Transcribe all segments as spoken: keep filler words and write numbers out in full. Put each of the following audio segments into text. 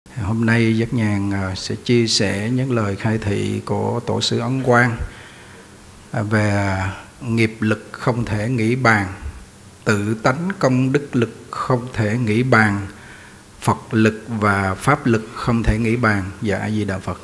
Hôm nay Giác Nhàn sẽ chia sẻ những lời khai thị của Tổ sư Ấn Quang về nghiệp lực không thể nghĩ bàn, tự tánh công đức lực không thể nghĩ bàn, Phật lực và Pháp lực không thể nghĩ bàn. Dạ A Di Đà Phật.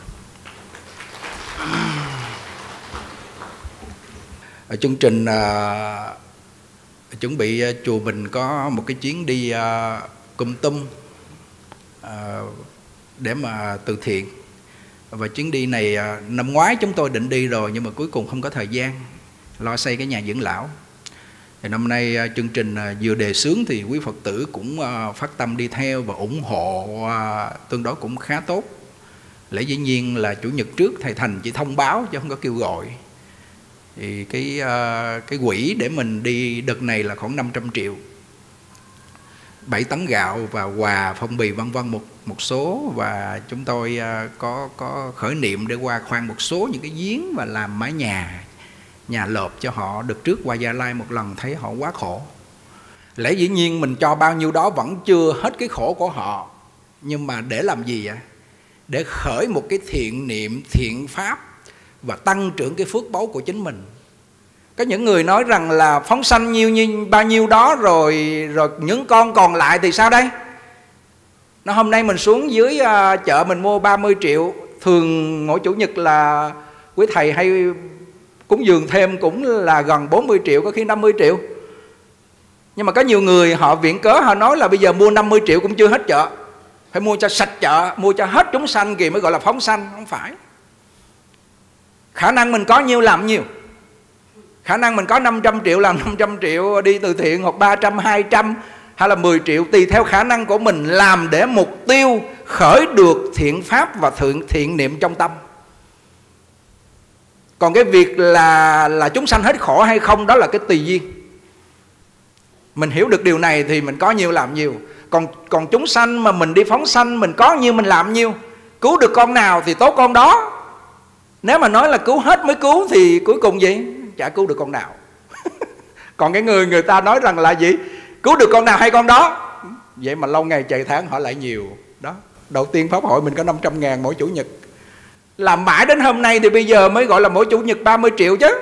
Ở chương trình uh, chuẩn bị uh, chùa mình có một cái chuyến đi uh, Cum Tum uh, để mà từ thiện. Và chuyến đi này uh, năm ngoái chúng tôi định đi rồi nhưng mà cuối cùng không có thời gian lo xây cái nhà dưỡng lão. Thì năm nay uh, chương trình uh, vừa đề xướng thì quý Phật tử cũng uh, phát tâm đi theo và ủng hộ uh, tương đối cũng khá tốt. Lẽ dĩ nhiên là Chủ nhật trước thầy Thành chỉ thông báo chứ không có kêu gọi. Thì cái uh, cái quỹ để mình đi đợt này là khoảng năm trăm triệu, bảy tấn gạo và quà phong bì vân vân một một số. Và chúng tôi uh, có có khởi niệm để qua khoan một số những cái giếng và làm mái nhà nhà lợp cho họ. Được trước qua Gia Lai một lần thấy họ quá khổ. Lẽ dĩ nhiên mình cho bao nhiêu đó vẫn chưa hết cái khổ của họ, nhưng mà để làm gì ạ? Để khởi một cái thiện niệm, thiện pháp và tăng trưởng cái phước báu của chính mình. Có những người nói rằng là phóng sanh nhiêu như bao nhiêu đó rồi rồi những con còn lại thì sao đây? Nó hôm nay mình xuống dưới uh, chợ mình mua ba mươi triệu. Thường mỗi Chủ nhật là quý thầy hay cúng dường thêm cũng là gần bốn mươi triệu, có khi năm mươi triệu. Nhưng mà có nhiều người họ viện cớ, họ nói là bây giờ mua năm mươi triệu cũng chưa hết chợ, phải mua cho sạch chợ, mua cho hết chúng sanh kìa mới gọi là phóng sanh. Không phải. Khả năng mình có nhiêu làm nhiêu. Khả năng mình có năm trăm triệu làm năm trăm triệu đi từ thiện, hoặc ba trăm, hai trăm hay là mười triệu, tùy theo khả năng của mình làm để mục tiêu khởi được thiện pháp và thiện, thiện niệm trong tâm. Còn cái việc là là chúng sanh hết khổ hay không, đó là cái tùy duyên. Mình hiểu được điều này thì mình có nhiều làm nhiều. Còn còn chúng sanh mà mình đi phóng sanh, mình có nhiêu mình làm nhiêu. Cứu được con nào thì tốt con đó. Nếu mà nói là cứu hết mới cứu thì cuối cùng gì? Chả cứu được con nào. Còn cái người người ta nói rằng là gì? Cứu được con nào hay con đó. Vậy mà lâu ngày chạy tháng họ lại nhiều. Đó. Đầu tiên Pháp hội mình có năm trăm ngàn mỗi Chủ nhật. Làm mãi đến hôm nay thì bây giờ mới gọi là mỗi Chủ nhật ba mươi triệu chứ.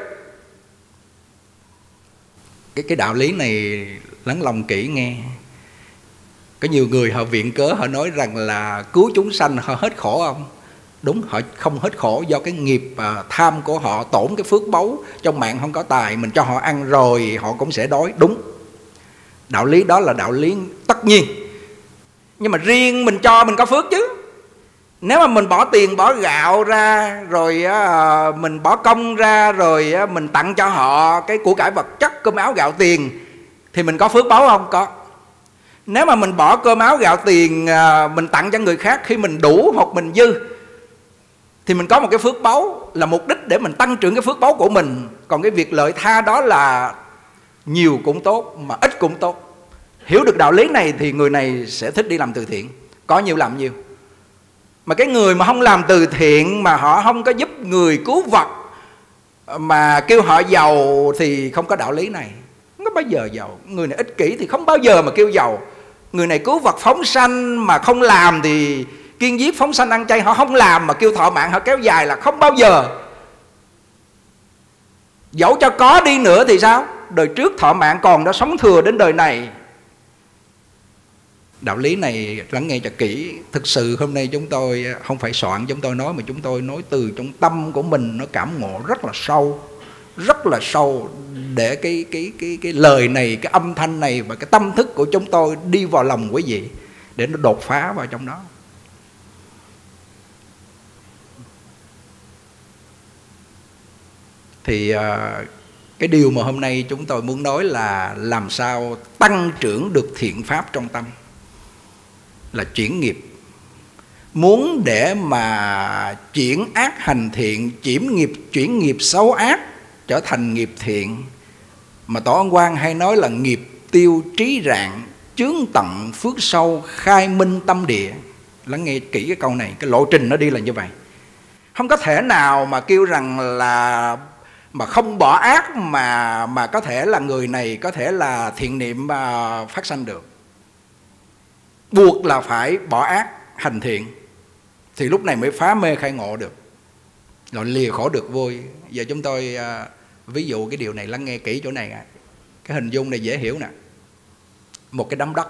Cái, cái đạo lý này lắng lòng kỹ nghe. Có nhiều người họ viện cớ, họ nói rằng là cứu chúng sanh họ hết khổ không? Đúng, họ không hết khổ do cái nghiệp à, tham của họ tổn cái phước báu. Trong mạng không có tài, mình cho họ ăn rồi họ cũng sẽ đói. Đúng, đạo lý đó là đạo lý tất nhiên. Nhưng mà riêng mình cho mình có phước chứ. Nếu mà mình bỏ tiền, bỏ gạo ra, rồi à, mình bỏ công ra, rồi à, mình tặng cho họ cái của cải vật chất, cơm áo gạo tiền, thì mình có phước báu không? Có. Nếu mà mình bỏ cơm áo gạo tiền à, mình tặng cho người khác, khi mình đủ hoặc mình dư thì mình có một cái phước báu, là mục đích để mình tăng trưởng cái phước báu của mình. Còn cái việc lợi tha đó là nhiều cũng tốt mà ít cũng tốt. Hiểu được đạo lý này thì người này sẽ thích đi làm từ thiện, có nhiều làm nhiều. Mà cái người mà không làm từ thiện, mà họ không có giúp người cứu vật, mà kêu họ giàu thì không có đạo lý này. Không có bao giờ giàu. Người này ích kỷ thì không bao giờ mà kêu giàu. Người này cứu vật phóng sanh mà không làm thì kiên giết phóng sanh ăn chay, họ không làm mà kêu thọ mạng họ kéo dài là không bao giờ. Dẫu cho có đi nữa thì sao? Đời trước thọ mạng còn đó, sống thừa đến đời này. Đạo lý này lắng nghe cho kỹ. Thực sự hôm nay chúng tôi không phải soạn chúng tôi nói, mà chúng tôi nói từ trong tâm của mình. Nó cảm ngộ rất là sâu, rất là sâu, để cái, cái, cái, cái lời này, cái âm thanh này và cái tâm thức của chúng tôi đi vào lòng quý vị, để nó đột phá vào trong đó. Thì cái điều mà hôm nay chúng tôi muốn nói là làm sao tăng trưởng được thiện pháp trong tâm, là chuyển nghiệp. Muốn để mà chuyển ác hành thiện, chuyển nghiệp, chuyển nghiệp xấu ác trở thành nghiệp thiện, mà Tổ Ấn Quang hay nói là nghiệp tiêu trí rạng, chướng tận phước sâu, khai minh tâm địa. Lắng nghe kỹ cái câu này, cái lộ trình nó đi là như vậy. Không có thể nào mà kêu rằng là mà không bỏ ác mà mà có thể là người này có thể là thiện niệm mà phát sanh được. Buộc là phải bỏ ác. hành thiện, thì lúc này mới phá mê khai ngộ được, rồi lìa khổ được vui. Giờ chúng tôi à, ví dụ cái điều này, lắng nghe kỹ chỗ này. Cái hình dung này dễ hiểu nè. Một cái đám đất,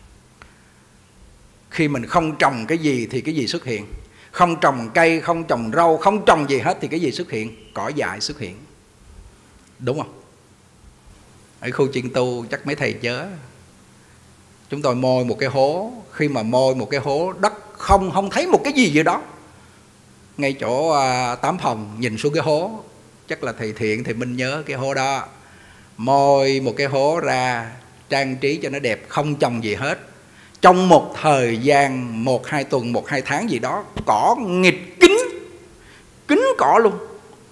khi mình không trồng cái gì thì cái gì xuất hiện? Không trồng cây, không trồng rau, không trồng gì hết thì cái gì xuất hiện? Cỏ dại xuất hiện, đúng không? Ở khu chiên tu chắc mấy thầy chớ, chúng tôi môi một cái hố. Khi mà môi một cái hố đất không không thấy một cái gì gì đó, ngay chỗ à, tám phòng nhìn xuống cái hố, chắc là thầy Thiện thì Minh nhớ cái hố đó. Môi một cái hố ra, trang trí cho nó đẹp, không trồng gì hết. Trong một thời gian một hai tuần, một hai tháng gì đó, cỏ nghịch kín, kín cỏ luôn.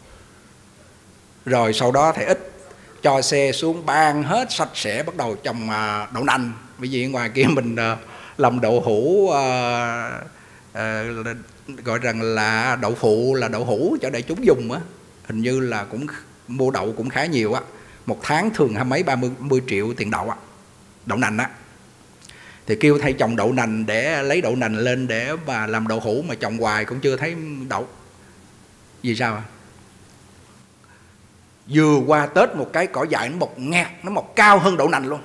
Rồi sau đó thầy ít cho xe xuống ban hết sạch sẽ, bắt đầu trồng à, đậu nành. Bởi vì ngoài kia mình à, làm đậu hũ à, à, gọi rằng là đậu phụ, là đậu hũ cho đại chúng dùng á. Hình như là cũng mua đậu cũng khá nhiều á. Một tháng thường hai mấy ba mươi triệu tiền đậu á, đậu nành á. Thì kêu thầy trồng đậu nành để lấy đậu nành lên để mà làm đậu hũ, mà trồng hoài cũng chưa thấy đậu. Vì sao à? Vừa qua Tết một cái cỏ dại nó mọc ngạt, nó mọc cao hơn đậu nành luôn.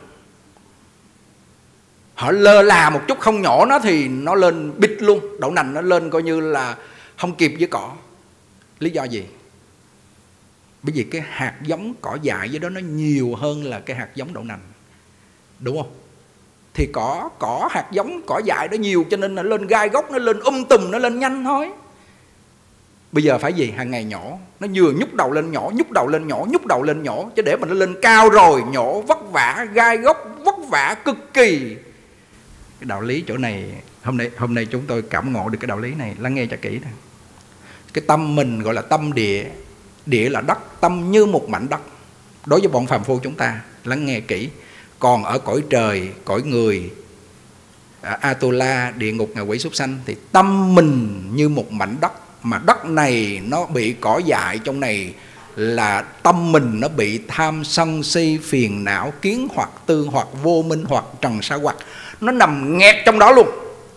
Họ lơ là một chút không nhỏ nó thì nó lên bít luôn. Đậu nành nó lên coi như là không kịp với cỏ. Lý do gì? Bởi vì cái hạt giống cỏ dại với đó nó nhiều hơn là cái hạt giống đậu nành, đúng không? Thì cỏ, cỏ hạt giống cỏ dại đó nhiều, cho nên nó lên gai gốc, nó lên um tùm, nó lên nhanh thôi. Bây giờ phải gì? Hàng ngày nhổ. Nó vừa nhúc đầu lên nhổ, nhúc đầu lên nhổ, nhúc đầu lên nhổ. Chứ để mà nó lên cao rồi nhổ vất vả, gai gốc vất vả cực kỳ. Cái đạo lý chỗ này, hôm nay hôm nay chúng tôi cảm ngộ được cái đạo lý này. Lắng nghe cho kỹ nè. Cái tâm mình gọi là tâm địa. Địa là đất, tâm như một mảnh đất. Đối với bọn phàm phu chúng ta, lắng nghe kỹ. Còn ở cõi trời, cõi người, Atula, địa ngục, ngạ quỷ, súc sanh, thì tâm mình như một mảnh đất. Mà đất này nó bị cỏ dại, trong này là tâm mình nó bị tham sân si phiền não, kiến hoặc, tư hoặc, vô minh hoặc, trần sa hoặc. Nó nằm nghẹt trong đó luôn.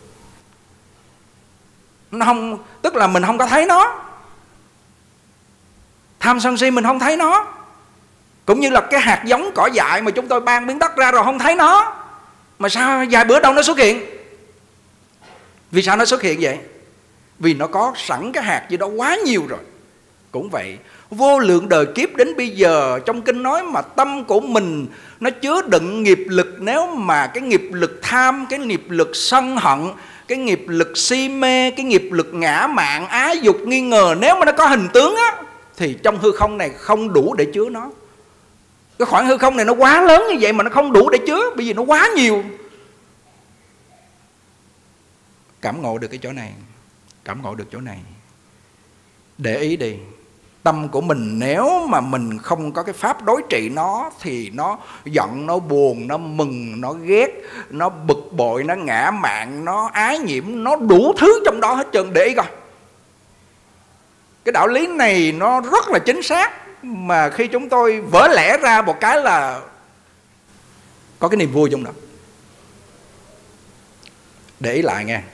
Nó không, tức là mình không có thấy nó. Tham sân si mình không thấy nó. Cũng như là cái hạt giống cỏ dại mà chúng tôi ban miếng đất ra rồi không thấy nó. Mà sao vài bữa đâu nó xuất hiện? Vì sao nó xuất hiện vậy? Vì nó có sẵn cái hạt gì đó quá nhiều rồi. Cũng vậy, vô lượng đời kiếp đến bây giờ, trong kinh nói mà tâm của mình nó chứa đựng nghiệp lực. Nếu mà cái nghiệp lực tham, cái nghiệp lực sân hận, cái nghiệp lực si mê, cái nghiệp lực ngã mạn, ái dục, nghi ngờ, nếu mà nó có hình tướng á, thì trong hư không này không đủ để chứa nó. Cái khoảng hư không này nó quá lớn như vậy mà nó không đủ để chứa, bởi vì nó quá nhiều. Cảm ngộ được cái chỗ này, cảm ngộ được chỗ này. Để ý đi, tâm của mình nếu mà mình không có cái pháp đối trị nó, thì nó giận, nó buồn, nó mừng, nó ghét, nó bực bội, nó ngã mạn, nó ái nhiễm, nó đủ thứ trong đó hết trơn. Để ý coi, cái đạo lý này nó rất là chính xác. Mà khi chúng tôi vỡ lẽ ra một cái là có cái niềm vui trong đó. Để ý lại nghe.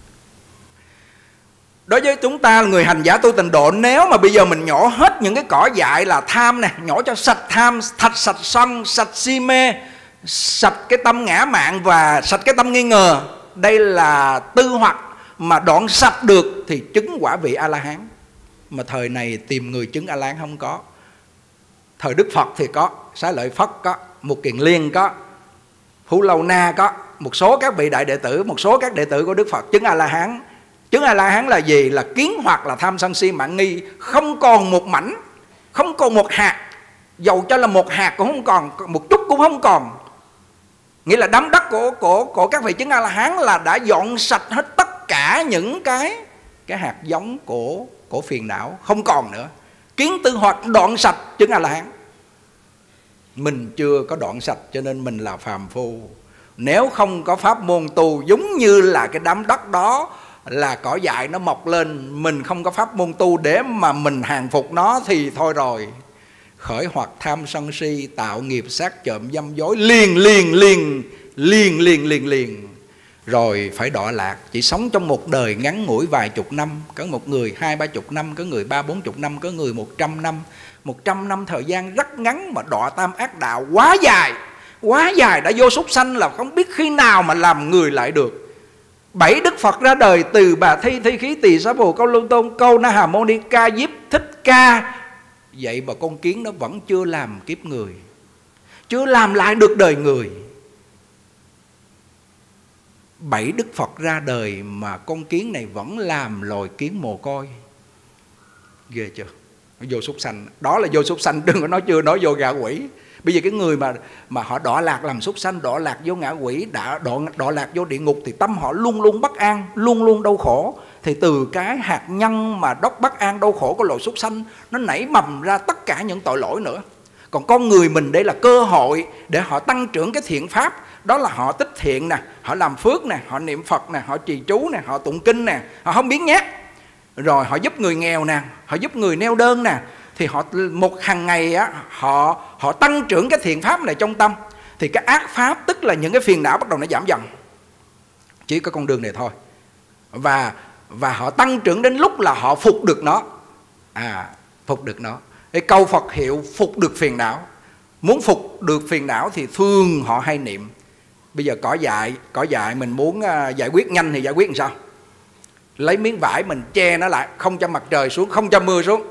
Đối với chúng ta là người hành giả tu tịnh độ, nếu mà bây giờ mình nhổ hết những cái cỏ dại là tham nè, nhổ cho sạch tham, sạch sạch sân, sạch si mê, sạch cái tâm ngã mạn và sạch cái tâm nghi ngờ, đây là tư hoặc, mà đoạn sạch được thì chứng quả vị A-la-hán. Mà thời này tìm người chứng A-la-hán không có. Thời Đức Phật thì có, Xá Lợi Phất có, Mục Kiền Liên có, Phú Lâu Na có, một số các vị đại đệ tử, một số các đệ tử của Đức Phật chứng A-la-hán. Chứng A-la-hán là gì? Là kiến hoặc, là tham sân si mạn nghi không còn một mảnh, không còn một hạt. Dầu cho là một hạt cũng không còn, một chút cũng không còn. Nghĩa là đám đất của, của, của các vị chứng A-la-hán là đã dọn sạch hết tất cả những cái cái hạt giống của, của phiền não, không còn nữa. Kiến tư hoặc đoạn sạch chứng A-la-hán. Mình chưa có đoạn sạch cho nên mình là phàm phu. Nếu không có pháp môn tu, giống như là cái đám đất đó là cỏ dại nó mọc lên, mình không có pháp môn tu để mà mình hàng phục nó thì thôi rồi. Khởi hoặc tham sân si, tạo nghiệp sát trộm dâm dối, liền liền liền liền liền liền liền rồi phải đọa lạc, chỉ sống trong một đời ngắn ngủi vài chục năm. Có một người hai ba chục năm, có người ba bốn chục năm, có người một trăm năm. Một trăm năm thời gian rất ngắn mà đọa tam ác đạo quá dài, quá dài, đã vô súc sanh là không biết khi nào mà làm người lại được. Bảy Đức Phật ra đời, từ Bà Thi, Thi Khí, Tỳ Xá Bồ, Câu Lưu Tôn, Câu Na Hà Mâu Ni, Ca Diếp, Thích Ca. Vậy mà con kiến nó vẫn chưa làm kiếp người, chưa làm lại được đời người. Bảy Đức Phật ra đời mà con kiến này vẫn làm loài kiến mồ côi. Ghê chưa? Nó vô súc sanh. Đó là vô súc sanh, đừng có nói chưa nói vô ngạ quỷ. Bây giờ cái người mà mà họ đọa lạc làm súc sanh, đọa lạc vô ngạ quỷ, đã đọa, đọa lạc vô địa ngục, thì tâm họ luôn luôn bất an, luôn luôn đau khổ. Thì từ cái hạt nhân mà đốc bất an đau khổ của loài súc sanh, nó nảy mầm ra tất cả những tội lỗi nữa. Còn con người mình đây là cơ hội để họ tăng trưởng cái thiện pháp. Đó là họ tích thiện nè, họ làm phước nè, họ niệm Phật nè, họ trì chú nè, họ tụng kinh nè, họ không biến nhát. Rồi họ giúp người nghèo nè, họ giúp người neo đơn nè. Thì họ một hàng ngày á, họ họ tăng trưởng cái thiện pháp này trong tâm. Thì cái ác pháp, tức là những cái phiền não, bắt đầu nó giảm dần. Chỉ có con đường này thôi. Và và họ tăng trưởng đến lúc là họ phục được nó. À, phục được nó. Cái câu Phật hiệu phục được phiền não. Muốn phục được phiền não thì thường họ hay niệm. Bây giờ cỏ dại, cỏ dại mình muốn giải quyết nhanh thì giải quyết làm sao? Lấy miếng vải mình che nó lại, không cho mặt trời xuống, không cho mưa xuống.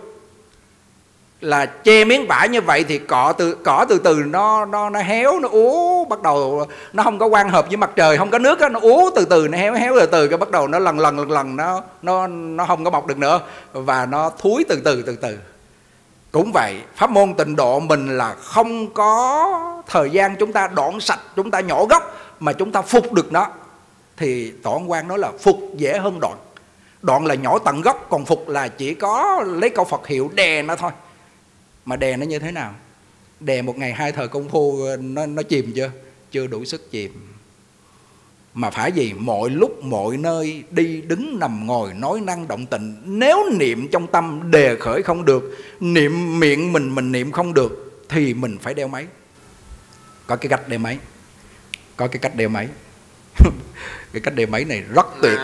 Là che miếng vải như vậy thì cỏ từ cỏ từ từ nó nó nó héo, nó úa, bắt đầu nó không có quang hợp với mặt trời, không có nước đó, nó úa từ từ, nó héo héo từ từ, cái bắt đầu nó lần lần lần lần nó nó nó không có mọc được nữa và nó thúi từ từ từ từ. Cũng vậy, pháp môn Tịnh Độ mình là không có thời gian chúng ta đoạn sạch, chúng ta nhổ gốc, mà chúng ta phục được nó. Thì Tổ Ấn Quang nói là phục dễ hơn đoạn. Đoạn là nhổ tận gốc, còn phục là chỉ có lấy câu Phật hiệu đè nó thôi. Mà đè nó như thế nào? Đè một ngày hai thời công phu nó, nó chìm chưa? Chưa đủ sức chìm. Mà phải gì? Mọi lúc mọi nơi, đi đứng nằm ngồi nói năng động tịnh, nếu niệm trong tâm đề khởi không được, niệm miệng mình mình niệm không được, thì mình phải đeo máy. Có cái cách đeo máy. Có cái cách đeo máy. Cái cách đeo máy này rất tuyệt.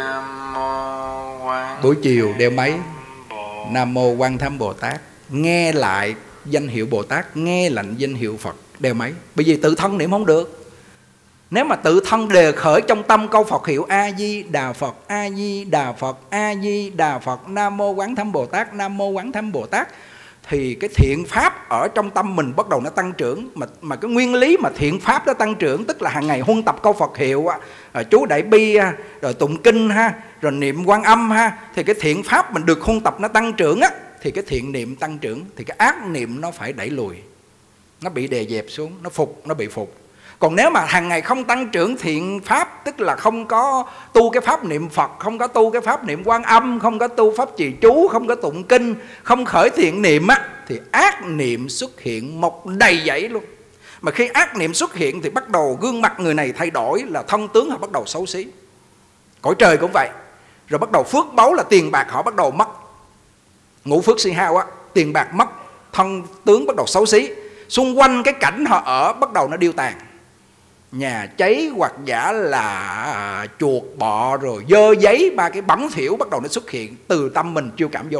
Buổi chiều đeo máy Nam Mô Quan Tham Bồ Tát, nghe lại danh hiệu Bồ Tát, nghe lệnh danh hiệu Phật, đeo máy. Bởi vì tự thân niệm không được. Nếu mà tự thân đề khởi trong tâm câu Phật hiệu A Di Đà Phật, A Di Đà Phật, A Di Đà Phật, Nam Mô Quán Thâm Bồ Tát, Nam Mô Quán Thâm Bồ Tát, thì cái thiện pháp ở trong tâm mình bắt đầu nó tăng trưởng. Mà mà cái nguyên lý mà thiện pháp nó tăng trưởng, tức là hàng ngày huân tập câu Phật hiệu, chú Đại Bi, rồi tụng kinh ha, rồi niệm Quan Âm ha, thì cái thiện pháp mình được huân tập nó tăng trưởng á, thì cái thiện niệm tăng trưởng, thì cái ác niệm nó phải đẩy lùi, nó bị đè dẹp xuống, nó phục, nó bị phục. Còn nếu mà hàng ngày không tăng trưởng thiện pháp, tức là không có tu cái pháp niệm Phật, không có tu cái pháp niệm Quan Âm, không có tu pháp trì chú, không có tụng kinh, không khởi thiện niệm á, thì ác niệm xuất hiện mọc đầy dẫy luôn. Mà khi ác niệm xuất hiện thì bắt đầu gương mặt người này thay đổi, là thân tướng họ bắt đầu xấu xí. Cõi trời cũng vậy. Rồi bắt đầu phước báu là tiền bạc họ bắt đầu mất. Ngũ phước si hao á, tiền bạc mất, thân tướng bắt đầu xấu xí. Xung quanh cái cảnh họ ở bắt đầu nó điêu tàn. Nhà cháy hoặc giả là chuột bọ rồi dơ giấy, ba cái bẩn thỉu bắt đầu nó xuất hiện từ tâm mình chiêu cảm vô.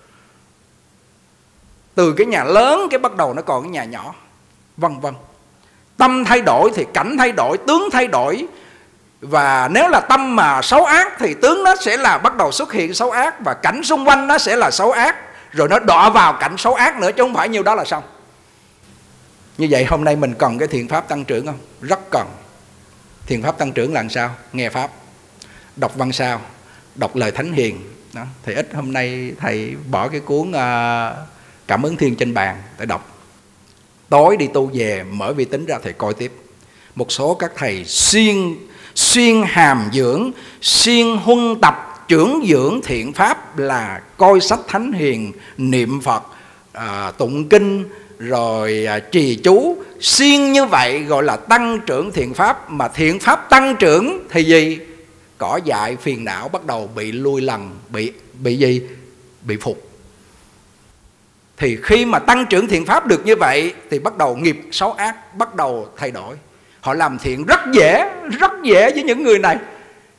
Từ cái nhà lớn cái bắt đầu nó còn cái nhà nhỏ, vân vân. Tâm thay đổi thì cảnh thay đổi, tướng thay đổi. Và nếu là tâm mà xấu ác thì tướng nó sẽ là bắt đầu xuất hiện xấu ác, và cảnh xung quanh nó sẽ là xấu ác, rồi nó đọa vào cảnh xấu ác nữa, chứ không phải nhiêu đó là xong. Như vậy hôm nay mình cần cái thiện pháp tăng trưởng không? Rất cần. Thiện pháp tăng trưởng là làm sao? Nghe pháp, đọc văn sao, đọc lời thánh hiền đó. Thầy ít hôm nay thầy bỏ cái cuốn uh, Cảm ứng thiên trên bàn để đọc. Tối đi tu về mở vi tính ra thầy coi tiếp. Một số các thầy xuyên xuyên hàm dưỡng, xuyên huân tập trưởng dưỡng thiện pháp là coi sách thánh hiền, niệm Phật, uh, tụng kinh, rồi à, trì chú. Xuyên như vậy gọi là tăng trưởng thiện pháp. Mà thiện pháp tăng trưởng thì gì? Cỏ dại phiền não bắt đầu bị lui lần, bị bị gì? Bị phục. Thì khi mà tăng trưởng thiện pháp được như vậy thì bắt đầu nghiệp xấu ác bắt đầu thay đổi. Họ làm thiện rất dễ, rất dễ với những người này.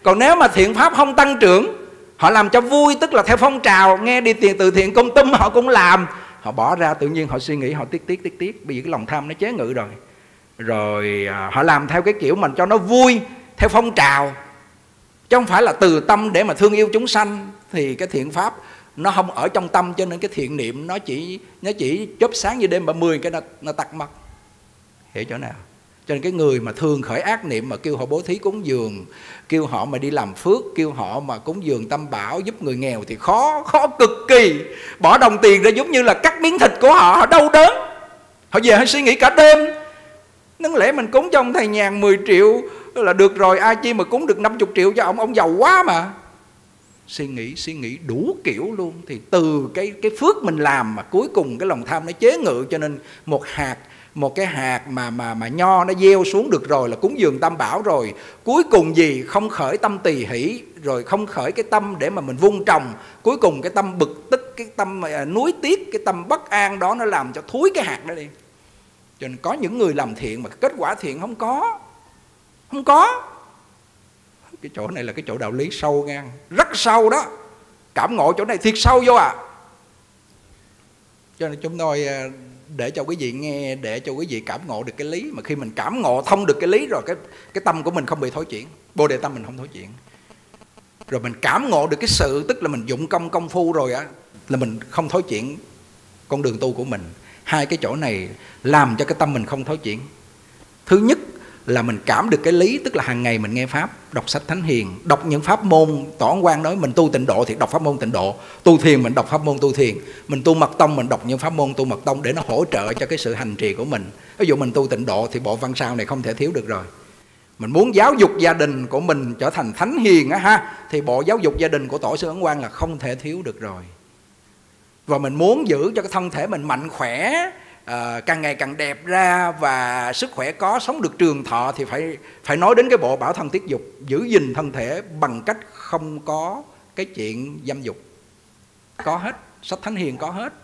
Còn nếu mà thiện pháp không tăng trưởng, họ làm cho vui, tức là theo phong trào, nghe đi tiền từ thiện công tâm họ cũng làm, họ bỏ ra tự nhiên họ suy nghĩ họ tiếc tiếc tiếc tiếc, bởi vì cái lòng tham nó chế ngự rồi. Rồi à, họ làm theo cái kiểu mình cho nó vui, theo phong trào, chứ không phải là từ tâm để mà thương yêu chúng sanh. Thì cái thiện pháp nó không ở trong tâm, cho nên cái thiện niệm nó chỉ nó chỉ chớp sáng như đêm ba mươi cái nó, nó tắt mất. Hiểu chỗ nào? Cho nên cái người mà thường khởi ác niệm mà kêu họ bố thí cúng dường, kêu họ mà đi làm phước, kêu họ mà cúng dường tam bảo giúp người nghèo thì khó, khó cực kỳ. Bỏ đồng tiền ra giống như là cắt miếng thịt của họ, họ đau đớn. Họ về họ suy nghĩ cả đêm. Đáng lẽ mình cúng cho ông thầy nhàn mười triệu là được rồi, ai chi mà cúng được năm mươi triệu cho ông, ông giàu quá mà. Suy nghĩ, suy nghĩ đủ kiểu luôn. Thì từ cái, cái phước mình làm mà cuối cùng cái lòng tham nó chế ngự. Cho nên một hạt, một cái hạt mà, mà, mà nho nó gieo xuống được rồi là cúng dường tam bảo rồi, cuối cùng gì không khởi tâm tỳ hỷ, rồi không khởi cái tâm để mà mình vun trồng, cuối cùng cái tâm bực tức, cái tâm nuối tiếc, cái tâm bất an đó nó làm cho thúi cái hạt đó đi. Cho nên có những người làm thiện mà kết quả thiện không có. Không có. Cái chỗ này là cái chỗ đạo lý sâu ngang, rất sâu đó. Cảm ngộ chỗ này thiệt sâu vô à. Cho nên chúng tôi để cho quý vị nghe, để cho quý vị cảm ngộ được cái lý. Mà khi mình cảm ngộ thông được cái lý rồi, cái, cái tâm của mình không bị thối chuyển. Bồ đề tâm mình không thối chuyển. Rồi mình cảm ngộ được cái sự, tức là mình dụng công công phu rồi á, là mình không thối chuyển con đường tu của mình. Hai cái chỗ này làm cho cái tâm mình không thối chuyển. Thứ nhất là mình cảm được cái lý, tức là hàng ngày mình nghe pháp, đọc sách thánh hiền, đọc những pháp môn. Tổ Ấn Quang nói mình tu tịnh độ thì đọc pháp môn tịnh độ, tu thiền mình đọc pháp môn tu thiền, mình tu mật tông mình đọc những pháp môn tu mật tông để nó hỗ trợ cho cái sự hành trì của mình. Ví dụ mình tu tịnh độ thì bộ văn sao này không thể thiếu được rồi. Mình muốn giáo dục gia đình của mình trở thành thánh hiền á ha, thì bộ giáo dục gia đình của Tổ sư Ấn Quang là không thể thiếu được rồi. Và mình muốn giữ cho cái thân thể mình mạnh khỏe, à, càng ngày càng đẹp ra và sức khỏe có, sống được trường thọ, thì phải phải nói đến cái bộ bảo thân tiết dục, giữ gìn thân thể bằng cách không có cái chuyện dâm dục. Có hết, sách thánh hiền có hết.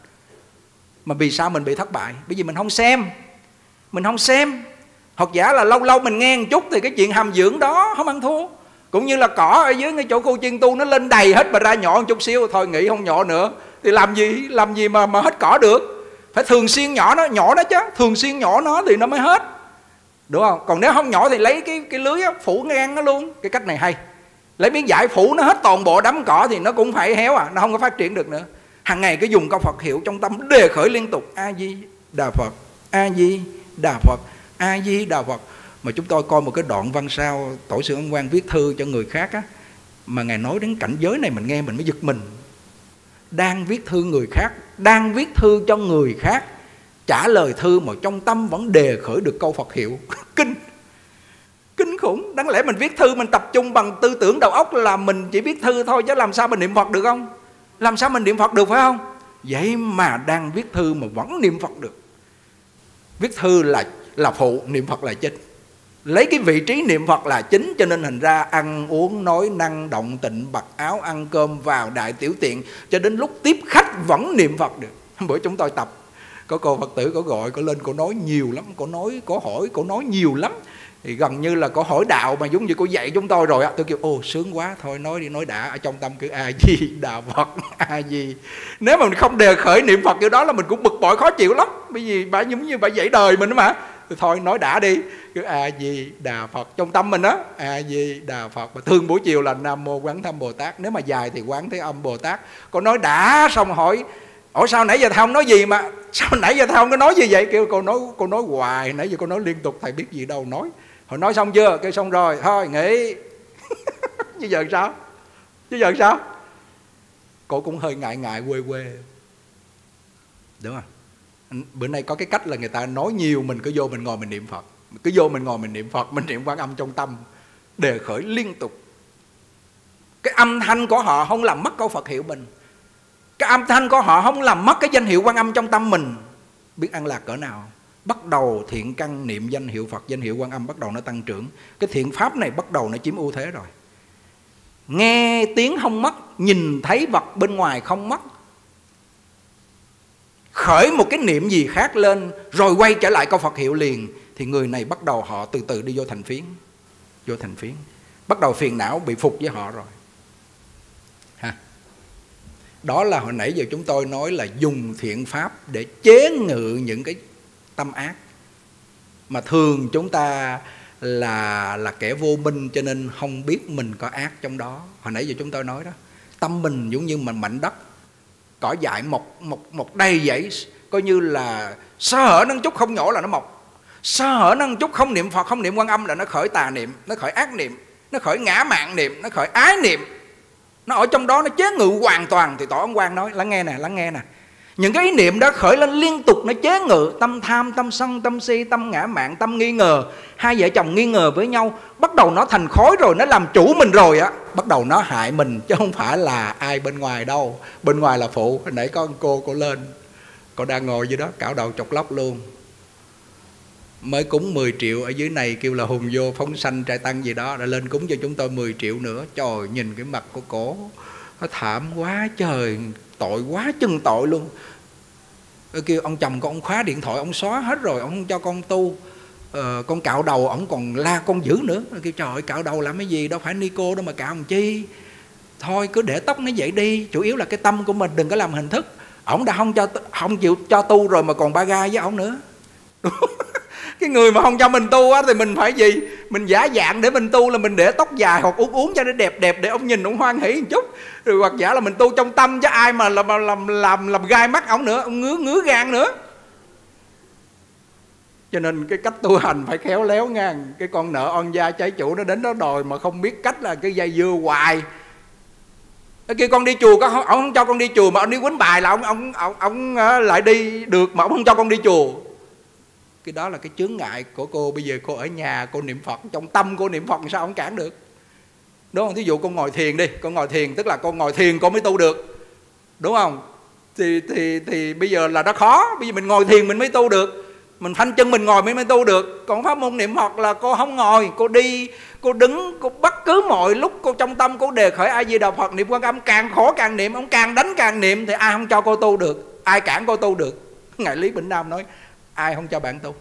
Mà vì sao mình bị thất bại? Bởi vì mình không xem. Mình không xem. Hoặc giả là lâu lâu mình nghe một chút thì cái chuyện hàm dưỡng đó không ăn thua. Cũng như là cỏ ở dưới cái chỗ khu chiên tu nó lên đầy hết mà ra nhỏ một chút xíu, thôi nghĩ không nhỏ nữa. Thì làm gì làm gì mà mà hết cỏ được? Phải thường xuyên nhỏ nó, nhỏ nó chứ, thường xuyên nhỏ nó thì nó mới hết. Đúng không? Còn nếu không nhỏ thì lấy cái cái lưới á, phủ ngang nó luôn. Cái cách này hay. Lấy miếng vải phủ nó hết toàn bộ đám cỏ thì nó cũng phải héo à, nó không có phát triển được nữa. Hàng ngày cứ dùng câu Phật hiệu trong tâm đề khởi liên tục, A Di Đà Phật, A Di Đà Phật, A Di Đà Phật. Mà chúng tôi coi một cái đoạn văn sao Tổ sư Ấn Quang viết thư cho người khác á, mà ngài nói đến cảnh giới này mình nghe mình mới giật mình. Đang viết thư người khác, đang viết thư cho người khác, trả lời thư mà trong tâm vẫn đề khởi được câu Phật hiệu. Kinh, kinh khủng. Đáng lẽ mình viết thư mình tập trung bằng tư tưởng đầu óc là mình chỉ viết thư thôi, chứ làm sao mình niệm Phật được không? Làm sao mình niệm Phật được, phải không? Vậy mà đang viết thư mà vẫn niệm Phật được. Viết thư là là phụ, niệm Phật là chính. Lấy cái vị trí niệm Phật là chính, cho nên hình ra ăn uống nói năng động tịnh, bặt áo ăn cơm vào đại tiểu tiện, cho đến lúc tiếp khách vẫn niệm Phật được. Bữa chúng tôi tập, có cô Phật tử có gọi, có lên cô nói nhiều lắm, cô nói, cô hỏi, cô nói nhiều lắm. Thì gần như là cô hỏi đạo mà giống như cô dạy chúng tôi rồi á. Tôi kêu ồ sướng quá, thôi nói đi, nói đã. Ở trong tâm cứ A Di Đà Phật, A Di. Nếu mà mình không đề khởi niệm Phật kiểu đó là mình cũng bực bội khó chịu lắm. Bởi vì bà giống như bà dạy đời mình đó mà. Thôi nói đã đi, cứ A Di Đà Phật trong tâm mình á, A Di Đà Phật. Mà thường buổi chiều là Nam Mô Quán Thâm Bồ Tát, nếu mà dài thì Quán Thế Âm Bồ Tát. Cô nói đã xong hỏi, ủa sao nãy giờ thầy không nói gì mà sao nãy giờ thầy không có nói gì vậy? Kêu cô nói, cô nói hoài, nãy giờ cô nói liên tục, thầy biết gì đâu nói. Hồi nói xong chưa? Kêu xong rồi, thôi nghỉ. Chứ giờ sao? Chứ giờ sao? Cô cũng hơi ngại ngại quê quê. Đúng không? Bữa nay có cái cách là người ta nói nhiều, mình cứ vô mình ngồi mình niệm Phật. Cứ vô mình ngồi mình niệm Phật, mình niệm Quan Âm trong tâm, đề khởi liên tục. Cái âm thanh của họ không làm mất câu Phật hiệu mình. Cái âm thanh của họ không làm mất cái danh hiệu Quan Âm trong tâm mình. Biết an lạc cỡ nào? Bắt đầu thiện căn niệm danh hiệu Phật, danh hiệu Quan Âm bắt đầu nó tăng trưởng. Cái thiện pháp này bắt đầu nó chiếm ưu thế rồi. Nghe tiếng không mất, nhìn thấy vật bên ngoài không mất, khởi một cái niệm gì khác lên rồi quay trở lại câu Phật hiệu liền, thì người này bắt đầu họ từ từ đi vô thành phiến. Vô thành phiến bắt đầu phiền não bị phục với họ rồi ha. Đó là hồi nãy giờ chúng tôi nói là dùng thiện pháp để chế ngự những cái tâm ác, mà thường chúng ta là là kẻ vô minh cho nên không biết mình có ác trong đó. Hồi nãy giờ chúng tôi nói đó, tâm mình giống như mình mảnh đất, cỏ dại mọc mọc mọc đầy dãy, coi như là sơ hở nó chút không nhổ là nó mọc, sơ hở nó chút không niệm Phật không niệm Quan Âm là nó khởi tà niệm, nó khởi ác niệm, nó khởi ngã mạn niệm, nó khởi ái niệm. Nó ở trong đó nó chế ngự hoàn toàn. Thì Tổ Ấn Quang nói, lắng nghe nè, lắng nghe nè, những cái ý niệm đó khởi lên liên tục, nó chế ngự tâm tham, tâm sân, tâm si, tâm ngã mạn, tâm nghi ngờ. Hai vợ chồng nghi ngờ với nhau, bắt đầu nó thành khối rồi, nó làm chủ mình rồi á, bắt đầu nó hại mình chứ không phải là ai bên ngoài đâu. Bên ngoài là phụ. Hồi nãy có con cô, cô lên, cô đang ngồi dưới đó cạo đầu chọc lóc luôn, mới cúng mười triệu ở dưới này, kêu là hùng vô phóng sanh trai tăng gì đó, đã lên cúng cho chúng tôi mười triệu nữa. Trời, nhìn cái mặt của cổ nó thảm quá trời, tội quá chừng tội luôn. Cái kêu ông chồng con, ông khóa điện thoại, ông xóa hết rồi, ông không cho con tu. ờ, Con cạo đầu, ông còn la con dữ nữa. Kêu trời ơi, cạo đầu làm cái gì, đâu phải ni cô đâu mà cạo làm chi. Thôi cứ để tóc nó vậy đi, chủ yếu là cái tâm của mình, đừng có làm hình thức. Ông đã không cho, không chịu cho tu rồi mà còn ba gai với ông nữa. Cái người mà không cho mình tu á thì mình phải gì? Mình giả dạng để mình tu là mình để tóc dài hoặc uống uống cho nó đẹp đẹp để ông nhìn ông hoan hỷ một chút. Rồi hoặc giả là mình tu trong tâm chứ ai mà làm làm làm làm gai mắt ông nữa, ông ngứa ngứa gan nữa. Cho nên cái cách tu hành phải khéo léo ngang. Cái con nợ oan gia trái chủ nó đến đó đòi mà không biết cách là cái dây dưa hoài. Cái kia con đi chùa, có ông không cho con đi chùa mà ông đi quýnh bài là ông ông ông, ông lại đi được mà ông không cho con đi chùa. Cái đó là cái chướng ngại của cô. Bây giờ cô ở nhà cô niệm Phật, trong tâm cô niệm Phật sao không cản được, đúng không? Thí dụ con ngồi thiền đi, con ngồi thiền tức là con ngồi thiền con mới tu được, đúng không? Thì thì thì bây giờ là nó khó. Bây giờ mình ngồi thiền mình mới tu được, mình phanh chân mình ngồi mới mới tu được. Còn pháp môn niệm Phật là cô không ngồi, cô đi, cô đứng, cô bất cứ mọi lúc cô trong tâm cô đề khởi A Di Đà Phật, niệm Quan Âm, càng khổ càng niệm, ông càng đánh càng niệm. Thì ai không cho cô tu được, ai cản cô tu được? Ngài Lý Bỉnh Nam nói ai không cho bạn tu?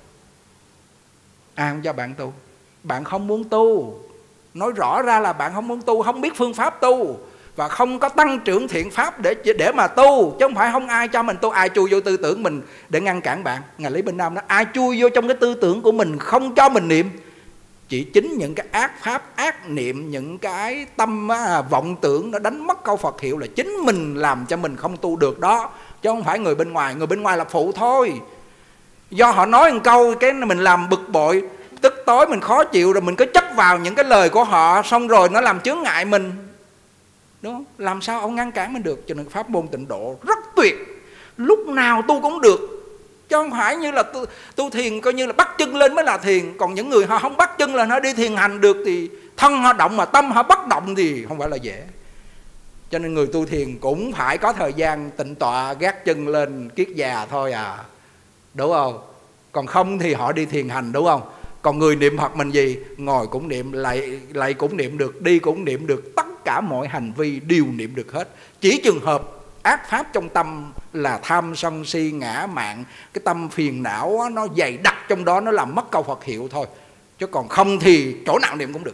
Ai không cho bạn tu? Bạn không muốn tu. Nói rõ ra là bạn không muốn tu, không biết phương pháp tu, và không có tăng trưởng thiện pháp để để mà tu, chứ không phải không ai cho mình tu. Ai chui vô tư tưởng mình để ngăn cản bạn? Ngài Lý Bình Nam nói ai chui vô trong cái tư tưởng của mình không cho mình niệm, chỉ chính những cái ác pháp, ác niệm, những cái tâm á, vọng tưởng nó đánh mất câu Phật hiệu, là chính mình làm cho mình không tu được đó, chứ không phải người bên ngoài. Người bên ngoài là phụ thôi. Do họ nói một câu cái mình làm bực bội, tức tối, mình khó chịu, rồi mình cứ chấp vào những cái lời của họ, xong rồi nó làm chướng ngại mình, đúng không? Làm sao ông ngăn cản mình được? Cho nên pháp môn tịnh độ rất tuyệt, lúc nào tu cũng được, chứ không phải như là tu, tu thiền coi như là bắt chân lên mới là thiền. Còn những người họ không bắt chân là nó đi thiền hành được, thì thân họ động mà tâm họ bất động thì không phải là dễ. Cho nên người tu thiền cũng phải có thời gian tịnh tọa, gác chân lên kiết già thôi à, đúng không? Còn không thì họ đi thiền hành, đúng không? Còn người niệm Phật mình gì? Ngồi cũng niệm, lạy, lạy cũng niệm được, đi cũng niệm được, tất cả mọi hành vi đều niệm được hết. Chỉ trường hợp ác pháp trong tâm là tham sân si ngã mạn, cái tâm phiền não đó, nó dày đặc trong đó, nó làm mất câu Phật hiệu thôi. Chứ còn không thì chỗ nào niệm cũng được.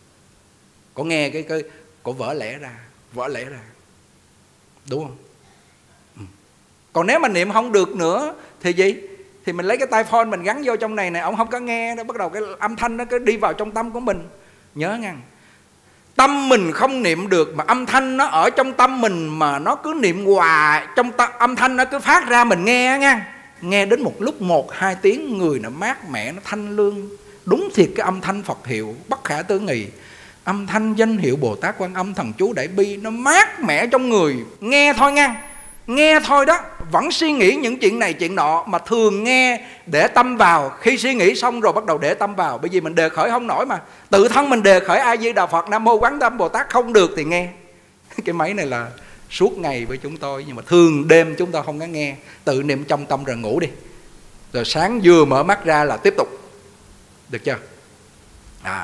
Có nghe cái, cái của vỡ lẽ ra, vỡ lẽ ra, đúng không? Ừ. Còn nếu mà niệm không được nữa thì gì? Thì mình lấy cái tai phone mình gắn vô trong này này, ông không có nghe, nó bắt đầu cái âm thanh nó cứ đi vào trong tâm của mình. Nhớ nghe, tâm mình không niệm được mà âm thanh nó ở trong tâm mình mà nó cứ niệm hoài, trong tâm, âm thanh nó cứ phát ra mình nghe nghe. Nghe đến một lúc một hai tiếng, người nó mát mẻ, nó thanh lương. Đúng thiệt cái âm thanh Phật hiệu bất khả tư nghị. Âm thanh danh hiệu Bồ Tát Quan Âm Thần Chú Đại Bi, nó mát mẻ trong người. Nghe thôi nghe, nghe thôi đó, vẫn suy nghĩ những chuyện này chuyện nọ, mà thường nghe để tâm vào. Khi suy nghĩ xong rồi bắt đầu để tâm vào, bởi vì mình đề khởi không nổi mà. Tự thân mình đề khởi A Di Đà Phật, Nam Mô Quán Tâm Bồ Tát không được thì nghe. Cái máy này là suốt ngày với chúng tôi, nhưng mà thường đêm chúng ta không có nghe. Tự niệm trong tâm rồi ngủ đi, rồi sáng vừa mở mắt ra là tiếp tục. Được chưa? À,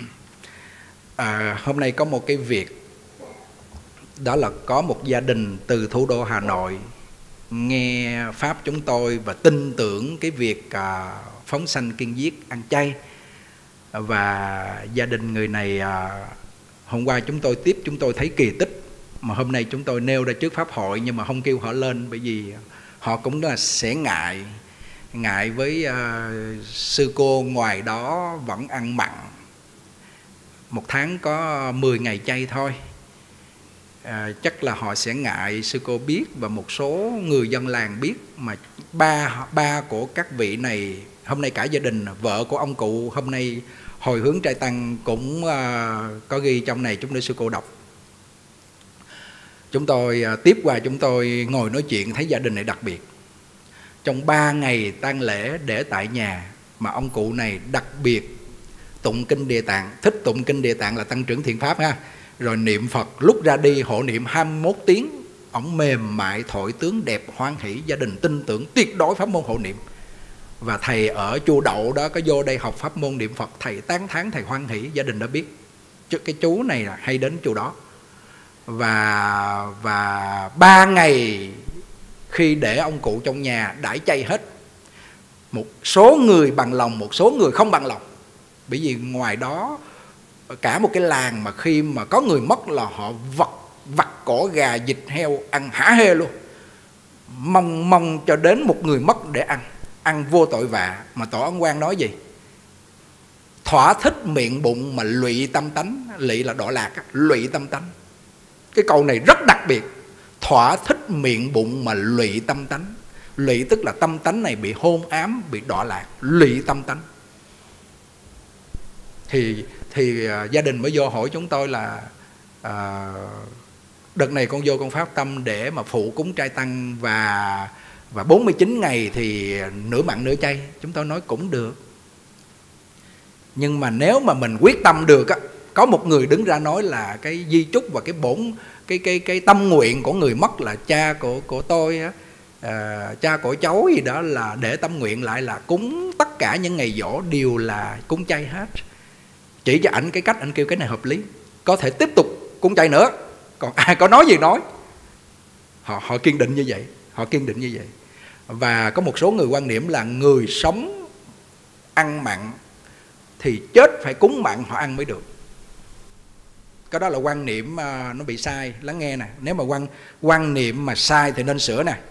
à hôm nay có một cái việc, đó là có một gia đình từ thủ đô Hà Nội nghe pháp chúng tôi và tin tưởng cái việc à, phóng sanh kiêng giết ăn chay, Và gia đình người này à, hôm qua chúng tôi tiếp chúng tôi thấy kỳ tích mà hôm nay chúng tôi nêu ra trước pháp hội, nhưng mà không kêu họ lên bởi vì họ cũng là sẽ ngại ngại với uh, sư cô ngoài đó vẫn ăn mặn, một tháng có mười ngày chay thôi. À, chắc là họ sẽ ngại sư cô biết và một số người dân làng biết. Mà ba ba của các vị này hôm nay cả gia đình, vợ của ông cụ hôm nay hồi hướng trai tăng cũng uh, có ghi trong này, chúng để sư cô đọc. Chúng tôi uh, tiếp qua chúng tôi ngồi nói chuyện thấy gia đình này đặc biệt. Trong ba ngày tang lễ để tại nhà mà ông cụ này đặc biệt tụng kinh Địa Tạng, thích tụng kinh Địa Tạng là tăng trưởng thiện pháp ha. Rồi niệm Phật, lúc ra đi hộ niệm hai mươi mốt tiếng, ổng mềm mại thổi tướng đẹp hoan hỷ, gia đình tin tưởng tuyệt đối pháp môn hộ niệm. Và thầy ở chùa Đậu đó có vô đây học pháp môn niệm Phật, thầy tán thán, thầy hoan hỷ, gia đình đã biết cái chú này là hay đến chùa đó. Và và ba ngày khi để ông cụ trong nhà đãi chay hết. Một số người bằng lòng, một số người không bằng lòng. Bởi vì ngoài đó cả một cái làng mà khi mà có người mất là họ vật vặt cổ gà vịt heo ăn hả hê luôn, mong mong cho đến một người mất để ăn, ăn vô tội vạ. Mà Tổ Ấn Quang nói gì? Thỏa thích miệng bụng mà lụy tâm tánh. Lụy là đọa lạc, lụy tâm tánh. Cái câu này rất đặc biệt. Thỏa thích miệng bụng mà lụy tâm tánh. Lụy tức là tâm tánh này bị hôn ám, bị đọa lạc, lụy tâm tánh. Thì thì uh, gia đình mới vô hỏi chúng tôi là uh, đợt này con vô con phát tâm để mà phụ cúng trai tăng và và bốn mươi chín ngày thì nửa mặn nửa chay. Chúng tôi nói cũng được. Nhưng mà nếu mà mình quyết tâm được á, có một người đứng ra nói là cái di chúc và cái bổn cái cái cái tâm nguyện của người mất là cha của của tôi á, uh, cha của cháu gì đó là để tâm nguyện lại là cúng tất cả những ngày giỗ đều là cúng chay hết. Chỉ cho ảnh cái cách ảnh kêu cái này hợp lý, có thể tiếp tục cúng chay nữa, còn ai có nói gì nói. Họ họ kiên định như vậy, họ kiên định như vậy. Và có một số người quan niệm là người sống ăn mặn thì chết phải cúng mặn họ ăn mới được. Cái đó là quan niệm uh, nó bị sai. Lắng nghe nè, nếu mà quan quan niệm mà sai thì nên sửa nè.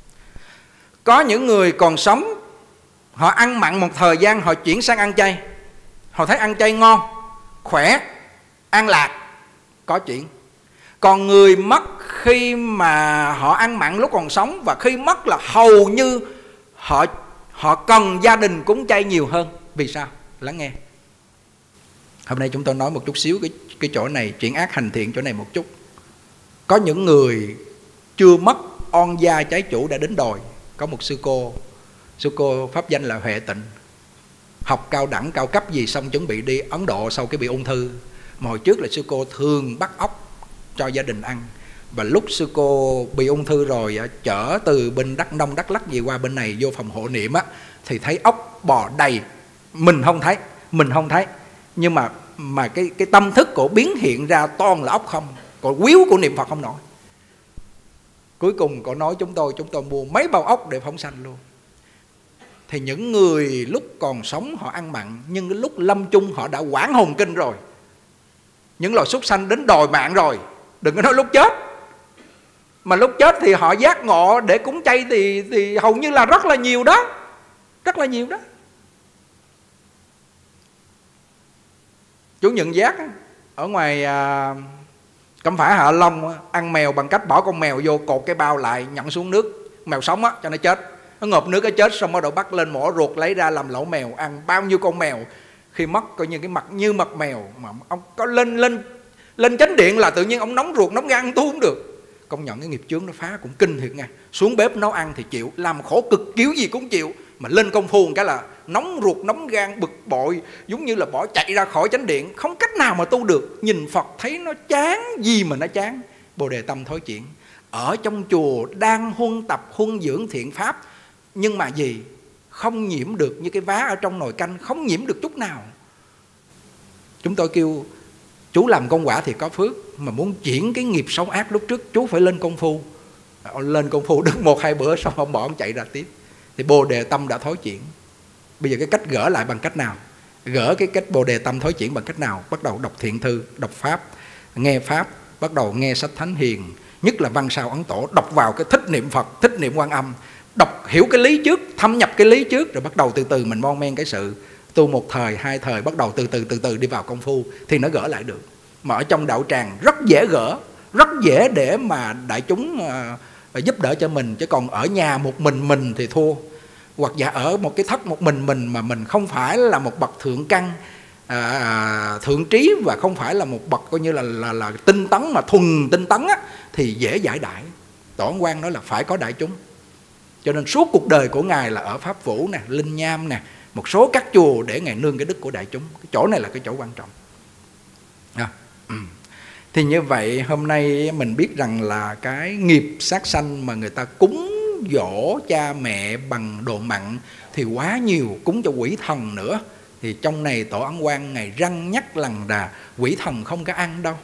Có những người còn sống, họ ăn mặn một thời gian, họ chuyển sang ăn chay, họ thấy ăn chay ngon, khỏe, an lạc, có chuyện. Còn người mất khi mà họ ăn mặn lúc còn sống và khi mất là hầu như họ họ cần gia đình cúng chay nhiều hơn. Vì sao? Lắng nghe. Hôm nay chúng tôi nói một chút xíu cái, cái chỗ này, chuyện ác hành thiện chỗ này một chút. Có những người chưa mất oan gia trái chủ đã đến đòi. Có một sư cô, sư cô pháp danh là Huệ Tịnh, học cao đẳng cao cấp gì xong chuẩn bị đi Ấn Độ sau cái bị ung thư. Mà hồi trước là sư cô thường bắt ốc cho gia đình ăn. Và lúc sư cô bị ung thư rồi, chở từ bên Đắk Nông Đắk Lắk gì qua bên này vô phòng hộ niệm á, thì thấy ốc bò đầy. Mình không thấy, mình không thấy, nhưng mà mà cái cái tâm thức của biến hiện ra toàn là ốc không. Còn quýu của niệm Phật không nổi. Cuối cùng cô nói chúng tôi chúng tôi mua mấy bao ốc để phóng sanh luôn. Thì những người lúc còn sống họ ăn mặn, nhưng cái lúc lâm chung họ đã quảng hồn kinh rồi. Những loài súc sanh đến đòi mạng rồi, đừng có nói lúc chết. Mà lúc chết thì họ giác ngộ để cúng chay thì, thì hầu như là rất là nhiều đó. Rất là nhiều đó. Chú Nhận Giác ở ngoài à, Cẩm Phả Hạ Long ăn mèo bằng cách bỏ con mèo vô cột cái bao lại, nhận xuống nước. Mèo sống á cho nó chết. Nó ngộp nước nó chết xong bắt đầu bắt lên mổ ruột lấy ra làm lẩu mèo ăn. Bao nhiêu con mèo khi mất coi như cái mặt như mặt mèo. Mà ông có lên lên lên chánh điện là tự nhiên ông nóng ruột nóng gan ăn tu không được. Công nhận cái nghiệp chướng nó phá cũng kinh thiệt nha. Xuống bếp nấu ăn thì chịu, làm khổ cực kiểu gì cũng chịu. Mà lên công phu một cái là nóng ruột nóng gan bực bội, giống như là bỏ chạy ra khỏi chánh điện, không cách nào mà tu được. Nhìn Phật thấy nó chán, gì mà nó chán. Bồ đề tâm thối chuyển. Ở trong chùa đang huân tập huân dưỡng thiện pháp, nhưng mà gì? Không nhiễm được như cái vá ở trong nồi canh, không nhiễm được chút nào. Chúng tôi kêu chú làm công quả thì có phước, mà muốn chuyển cái nghiệp xấu ác lúc trước chú phải lên công phu. Lên công phu được một hai bữa xong ông bỏ ông chạy ra tiếp. Thì bồ đề tâm đã thối chuyển. Bây giờ cái cách gỡ lại bằng cách nào? Gỡ cái cách Bồ Đề tâm thối chuyển bằng cách nào? Bắt đầu đọc thiện thư, đọc Pháp, nghe Pháp, bắt đầu nghe sách Thánh Hiền, nhất là văn sao Ấn Tổ, đọc vào cái thích niệm Phật, thích niệm Quan Âm, đọc hiểu cái lý trước, thâm nhập cái lý trước, rồi bắt đầu từ từ mình mon men cái sự. Tu một thời, hai thời, bắt đầu từ từ từ từ đi vào công phu thì nó gỡ lại được. Mà ở trong đạo tràng rất dễ gỡ, rất dễ để mà đại chúng uh, giúp đỡ cho mình. Chứ còn ở nhà một mình mình thì thua. Hoặc giả ở một cái thất một mình mình mà mình không phải là một bậc thượng căn, à, thượng trí, và không phải là một bậc coi như là, là, là tinh tấn mà thuần tinh tấn á, thì dễ giải đãi. Tổ Ấn Quang nói là phải có đại chúng. Cho nên suốt cuộc đời của Ngài là ở Pháp Vũ nè, Linh Nham nè, một số các chùa để Ngài nương cái đức của đại chúng. Cái chỗ này là cái chỗ quan trọng. À, ừ. Thì như vậy hôm nay mình biết rằng là cái nghiệp sát sanh mà người ta cúng dỗ cha mẹ bằng đồ mặn thì quá nhiều, cúng cho quỷ thần nữa. Thì trong này Tổ Ấn Quang Ngài răng nhắc lần là quỷ thần không có ăn đâu,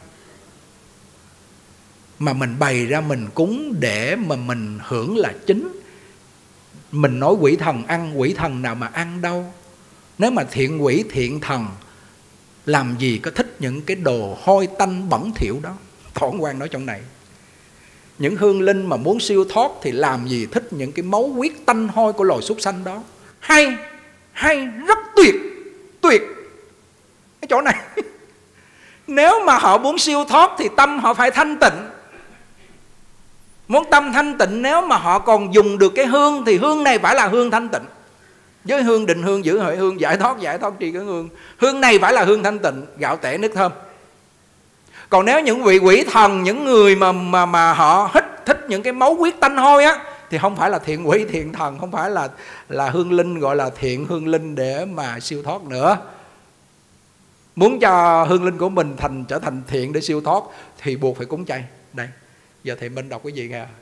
mà mình bày ra mình cúng để mà mình hưởng là chính. Mình nói quỷ thần ăn, quỷ thần nào mà ăn đâu. Nếu mà thiện quỷ thiện thần làm gì có thích những cái đồ hôi tanh bẩn thỉu đó. Tổ Ấn Quang nói trong này, những hương linh mà muốn siêu thoát thì làm gì thích những cái máu huyết tanh hôi của loài súc sanh đó. Hay, hay, rất tuyệt, tuyệt. Cái chỗ này nếu mà họ muốn siêu thoát thì tâm họ phải thanh tịnh. Muốn tâm thanh tịnh, nếu mà họ còn dùng được cái hương thì hương này phải là hương thanh tịnh. Với hương định hương, giữ hội hương, giải thoát giải thoát tri cái hương. Hương này phải là hương thanh tịnh, gạo tẻ nước thơm. Còn nếu những vị quỷ thần, những người mà mà mà họ hít thích những cái máu huyết tanh hôi á, thì không phải là thiện quỷ thiện thần, không phải là là hương linh, gọi là thiện hương linh để mà siêu thoát nữa. Muốn cho hương linh của mình thành trở thành thiện để siêu thoát thì buộc phải cúng chay. Đây, giờ thầy Minh đọc cái gì kìa.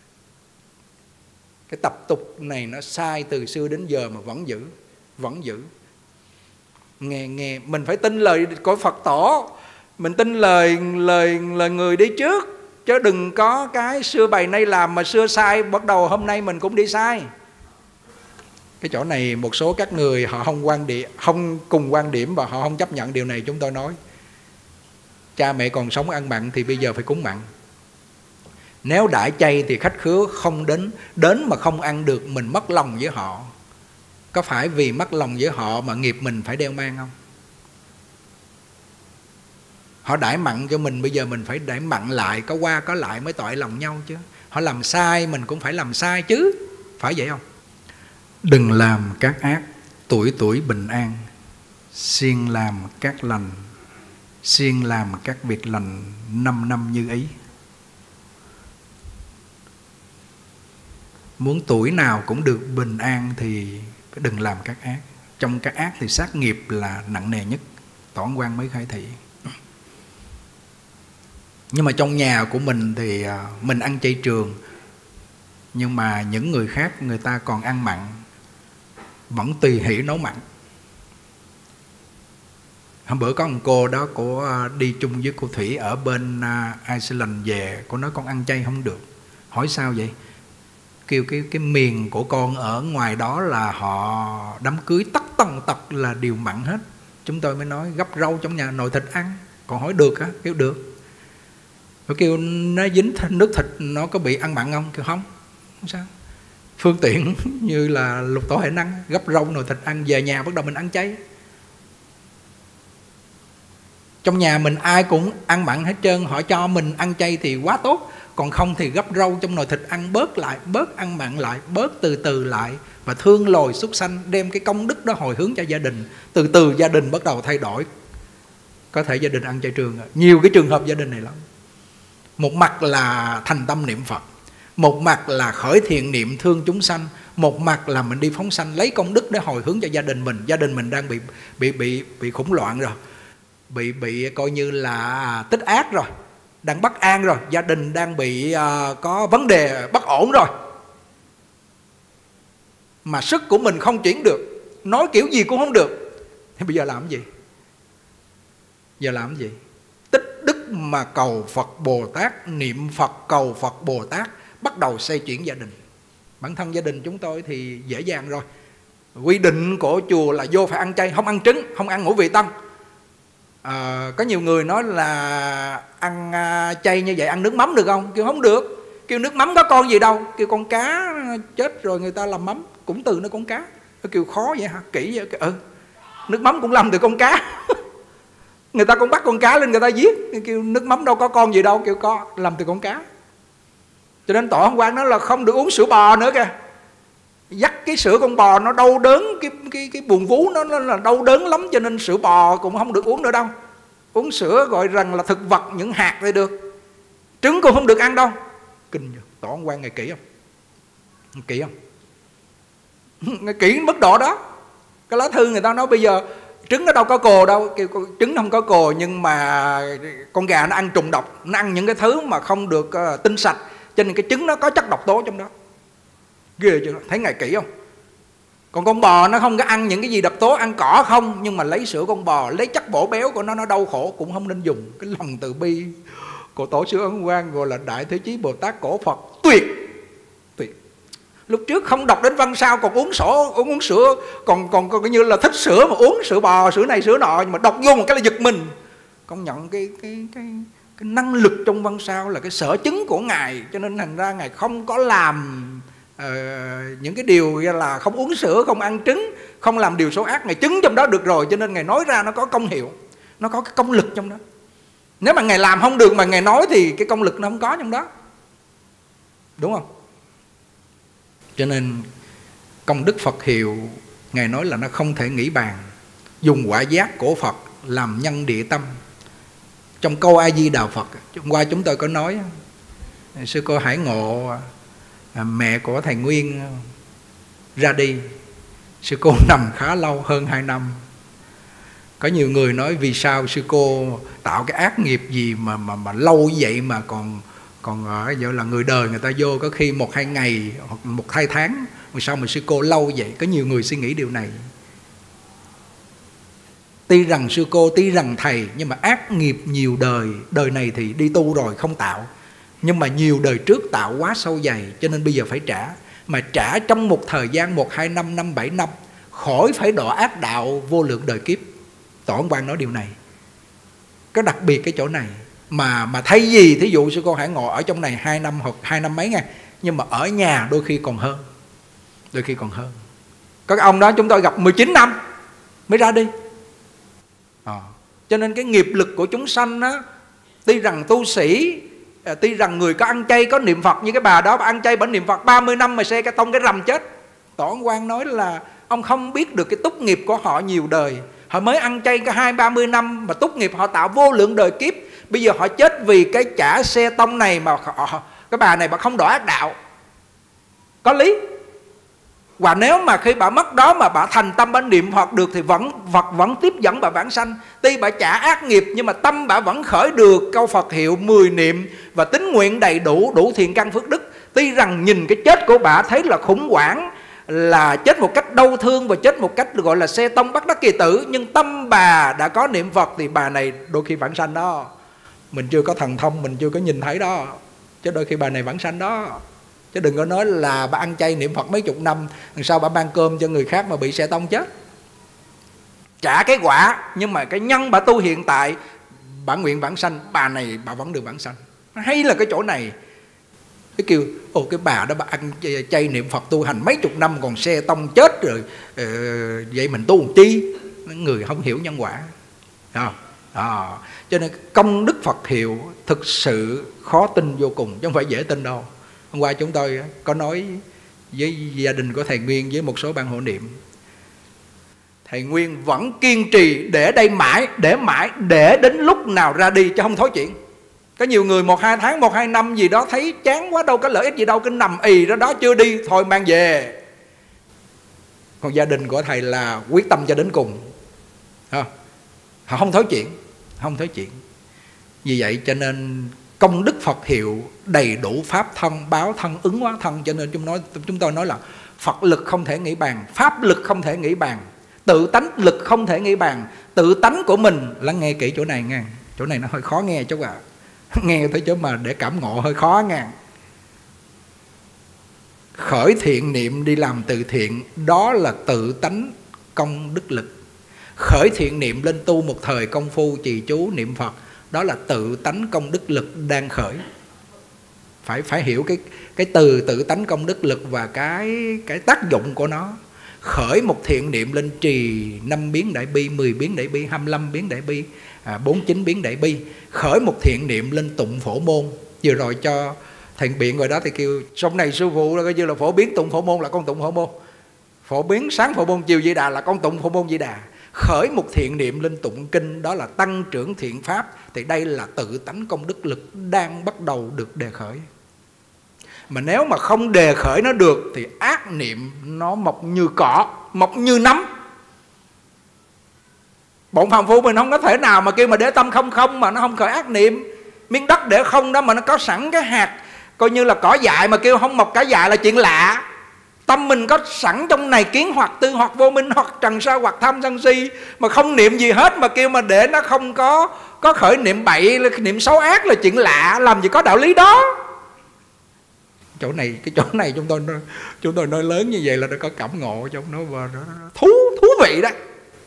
Cái tập tục này nó sai từ xưa đến giờ mà vẫn giữ, vẫn giữ. Nghe nghe mình phải tin lời của Phật tổ, mình tin lời lời lời người đi trước, chứ đừng có cái xưa bày nay làm mà xưa sai, bắt đầu hôm nay mình cũng đi sai. Cái chỗ này một số các người họ không quan điểm, không cùng quan điểm và họ không chấp nhận điều này. Chúng tôi nói cha mẹ còn sống ăn mặn thì bây giờ phải cúng mặn. Nếu đãi chay thì khách khứa không đến, đến mà không ăn được mình mất lòng với họ. Có phải vì mất lòng với họ mà nghiệp mình phải đeo mang không? Họ đãi mặn cho mình, bây giờ mình phải đãi mặn lại, có qua có lại mới tội lòng nhau chứ. Họ làm sai mình cũng phải làm sai chứ, phải vậy không? Đừng làm các ác, tuổi tuổi bình an, siêng làm các lành, siêng làm các việc lành, năm năm như ý. Muốn tuổi nào cũng được bình an thì đừng làm các ác. Trong các ác thì sát nghiệp là nặng nề nhất, Tổ Ấn Quang mới khai thị. Nhưng mà trong nhà của mình thì mình ăn chay trường, nhưng mà những người khác người ta còn ăn mặn, vẫn tùy hỷ nấu mặn. Hôm bữa có một cô đó, cô đi chung với cô Thủy ở bên Iceland về, cô nói con ăn chay không được. Hỏi sao vậy? Kêu cái cái miền của con ở ngoài đó là họ đám cưới tất tần tật là điều mặn hết. Chúng tôi mới nói gắp rau trong nhà nồi thịt ăn. Còn hỏi được á? Kêu được. Rồi kêu nó dính nước thịt nó có bị ăn mặn không? Kêu không. Không sao. Phương tiện như là Lục Tổ Huệ Năng, gắp rau nồi thịt ăn, về nhà bắt đầu mình ăn chay. Trong nhà mình ai cũng ăn mặn hết trơn, họ cho mình ăn chay thì quá tốt. Còn không thì gắp rau trong nồi thịt ăn bớt lại, bớt ăn mặn lại, bớt từ từ lại, và thương loài súc sanh, đem cái công đức đó hồi hướng cho gia đình. Từ từ gia đình bắt đầu thay đổi. Có thể gia đình ăn chay trường, nhiều cái trường hợp gia đình này lắm. Một mặt là thành tâm niệm Phật, một mặt là khởi thiện niệm thương chúng sanh, một mặt là mình đi phóng sanh, lấy công đức để hồi hướng cho gia đình mình. Gia đình mình đang bị bị bị bị khủng loạn rồi, bị bị coi như là tích ác rồi, đang bất an rồi, gia đình đang bị uh, có vấn đề bất ổn rồi, mà sức của mình không chuyển được, nói kiểu gì cũng không được, thì bây giờ làm cái gì? Giờ làm cái gì? Tích đức mà cầu Phật Bồ Tát, niệm Phật cầu Phật Bồ Tát, bắt đầu xoay chuyển gia đình. Bản thân gia đình chúng tôi thì dễ dàng rồi, Quy định của chùa là vô phải ăn chay, không ăn trứng, không ăn ngũ vị tân. À, có nhiều người nói là ăn chay như vậy ăn nước mắm được không? Kêu không được. Kêu nước mắm có con gì đâu. Kêu con cá chết rồi người ta làm mắm cũng từ nó con cá. Kêu khó vậy hả? Kỹ vậy. Ừ, nước mắm cũng làm từ con cá. Người ta cũng bắt con cá lên người ta giết. Kêu nước mắm đâu có con gì đâu. Kêu có, làm từ con cá. Cho nên Tổ Hồng Quang nói là không được uống sữa bò nữa kìa. Dắt cái sữa con bò nó đau đớn, cái cái cái buồng vú nó, nó là đau đớn lắm, cho nên sữa bò cũng không được uống nữa đâu. Uống sữa gọi rằng là thực vật, những hạt thì được. Trứng cũng không được ăn đâu. Kinh nhờ. Tổ Hồng Quang ngày kỹ không? Kỹ không? Ngày kỹ mức độ đó. Cái lá thư người ta nói bây giờ trứng nó đâu có cồ đâu. Kêu trứng không có cồ, nhưng mà con gà nó ăn trùng độc, nó ăn những cái thứ mà không được uh, tinh sạch, cho nên cái trứng nó có chất độc tố trong đó. Ghê chưa? Thấy ngày kỹ không? Còn con bò nó không có ăn những cái gì độc tố, ăn cỏ không, nhưng mà lấy sữa con bò, lấy chất bổ béo của nó, nó đau khổ cũng không nên dùng. Cái lòng từ bi của Tổ sư Ấn Quang gọi là Đại Thế Chí Bồ Tát cổ Phật tuyệt. Tuyệt. Lúc trước không đọc đến văn sao, còn uống sổ, uống, uống sữa, còn còn còn như là thích sữa mà uống sữa bò, sữa này sữa nọ, nhưng mà đọc vô một cái là giật mình. Công nhận cái cái cái cái năng lực trong văn sao là cái sở chứng của ngài, cho nên thành ra ngài không có làm uh, những cái điều là không uống sữa, không ăn trứng, không làm điều xấu ác. Ngài chứng trong đó được rồi, cho nên ngài nói ra nó có công hiệu, nó có cái công lực trong đó. Nếu mà ngài làm không được mà ngài nói thì cái công lực nó không có trong đó, đúng không? Cho nên công đức Phật hiệu ngài nói là nó không thể nghĩ bàn. Dùng quả giác của Phật làm nhân địa tâm. Trong câu A Di Đà Phật hôm qua chúng tôi có nói, sư cô Hải Ngộ, mẹ của thầy Nguyên ra đi, sư cô nằm khá lâu, hơn hai năm. Có nhiều người nói vì sao sư cô tạo cái ác nghiệp gì mà mà mà lâu như vậy mà còn còn ở giờ là người đời người ta vô có khi một hai ngày hoặc một hai tháng, mà sao mà sư cô lâu vậy? Có nhiều người suy nghĩ điều này. Tuy rằng sư cô, tuy rằng thầy, nhưng mà ác nghiệp nhiều đời. Đời này thì đi tu rồi không tạo, nhưng mà nhiều đời trước tạo quá sâu dày, cho nên bây giờ phải trả. Mà trả trong một thời gian một hai năm, năm bảy năm, khỏi phải đọa ác đạo vô lượng đời kiếp. Tổ Hồng Quang nói điều này có đặc biệt cái chỗ này. Mà mà thay vì thí dụ sư cô Hải Ngộ ở trong này hai năm hoặc hai năm mấy nha, nhưng mà ở nhà đôi khi còn hơn, đôi khi còn hơn. Có cái ông đó chúng tôi gặp mười chín năm mới ra đi. À, cho nên cái nghiệp lực của chúng sanh á, tuy rằng tu sĩ, à, tuy rằng người có ăn chay, có niệm Phật, như cái bà đó bà ăn chay, bà niệm Phật ba mươi năm mà xe cái tông cái rầm chết. Tổ Hồng Quang nói là ông không biết được cái túc nghiệp của họ nhiều đời. Họ mới ăn chay cái hai ba mươi năm mà túc nghiệp họ tạo vô lượng đời kiếp. Bây giờ họ chết vì cái chả xe tông này mà họ, cái bà này bà không đọa ác đạo, có lý. Và nếu mà khi bà mất đó mà bà thành tâm bà niệm Phật được thì vẫn Phật vẫn tiếp dẫn bà vãng sanh. Tuy bà trả ác nghiệp nhưng mà tâm bà vẫn khởi được câu Phật hiệu mười niệm và tín nguyện đầy đủ, đủ thiện căn phước đức. Tuy rằng nhìn cái chết của bà thấy là khủng hoảng, là chết một cách đau thương và chết một cách gọi là xe tông bắt đắc kỳ tử, nhưng tâm bà đã có niệm Phật thì bà này đôi khi vãng sanh đó. Mình chưa có thần thông, mình chưa có nhìn thấy đó, chứ đôi khi bà này vãng sanh đó. Chứ đừng có nói là bà ăn chay niệm Phật mấy chục năm, làm sao bà mang cơm cho người khác mà bị xe tông chết. Trả cái quả, nhưng mà cái nhân bà tu hiện tại, bà nguyện vãng sanh, bà này bà vẫn được vãng sanh. Hay là cái chỗ này. Cái kêu, ồ cái bà đó bà ăn chay niệm Phật tu hành mấy chục năm còn xe tông chết rồi, ờ, vậy mình tu làm chi? Người không hiểu nhân quả. À, à, cho nên công đức Phật hiệu thực sự khó tin vô cùng, chứ không phải dễ tin đâu. Hôm qua chúng tôi có nói với gia đình của thầy Nguyên, với một số ban hộ niệm, thầy Nguyên vẫn kiên trì để đây mãi, để mãi, để đến lúc nào ra đi chứ không thối chuyện. Có nhiều người một hai tháng, một hai năm gì đó thấy chán quá, đâu có lợi ích gì đâu, cứ nằm ì đó đó chưa đi, thôi mang về. Còn gia đình của thầy là quyết tâm cho đến cùng, họ không thối chuyện, không thối chuyện. Vì vậy cho nên công đức Phật hiệu đầy đủ pháp thân, báo thân, ứng hóa thân. Cho nên chúng, nói, chúng tôi nói là Phật lực không thể nghĩ bàn, pháp lực không thể nghĩ bàn, tự tánh lực không thể nghĩ bàn. Tự tánh của mình, lắng nghe kỹ chỗ này nha, chỗ này nó hơi khó nghe chút à. Nghe tới chỗ mà để cảm ngộ hơi khó nha. khởi thiện niệm đi làm từ thiện, đó là tự tánh công đức lực. Khởi thiện niệm lên tu một thời công phu trì chú niệm Phật, đó là tự tánh công đức lực đang khởi. Phải phải hiểu cái cái từ tự tánh công đức lực và cái cái tác dụng của nó. Khởi một thiện niệm lên trì năm biến đại bi, mười biến đại bi, hai mươi lăm biến đại bi, à, bốn mươi chín biến đại bi. Khởi một thiện niệm lên tụng phổ môn. Vừa rồi cho thầy biện rồi đó, thì kêu trong này sư phụ là coi như là phổ biến tụng phổ môn là con tụng phổ môn, phổ biến sáng phổ môn chiều Di Đà là con tụng phổ môn Di Đà. Khởi một thiện niệm lên tụng kinh, đó là tăng trưởng thiện pháp. Thì đây là tự tánh công đức lực đang bắt đầu được đề khởi. Mà nếu mà không đề khởi nó được thì ác niệm nó mọc như cỏ, mọc như nấm. Bọn phàm phu mình không có thể nào mà kêu mà để tâm không không mà nó không khởi ác niệm. Miếng đất để không đó mà nó có sẵn cái hạt coi như là cỏ dại, mà kêu không mọc cỏ dại là chuyện lạ. Tâm mình có sẵn trong này kiến hoặc tư hoặc vô minh hoặc trần sa hoặc tham sân si, mà không niệm gì hết mà kêu mà để nó không có có khởi niệm bậy, niệm xấu ác là chuyện lạ. Làm gì có đạo lý đó. Chỗ này cái chỗ này chúng tôi chúng tôi nói lớn như vậy là nó có cảm ngộ trong nó, và nó thú thú vị đó.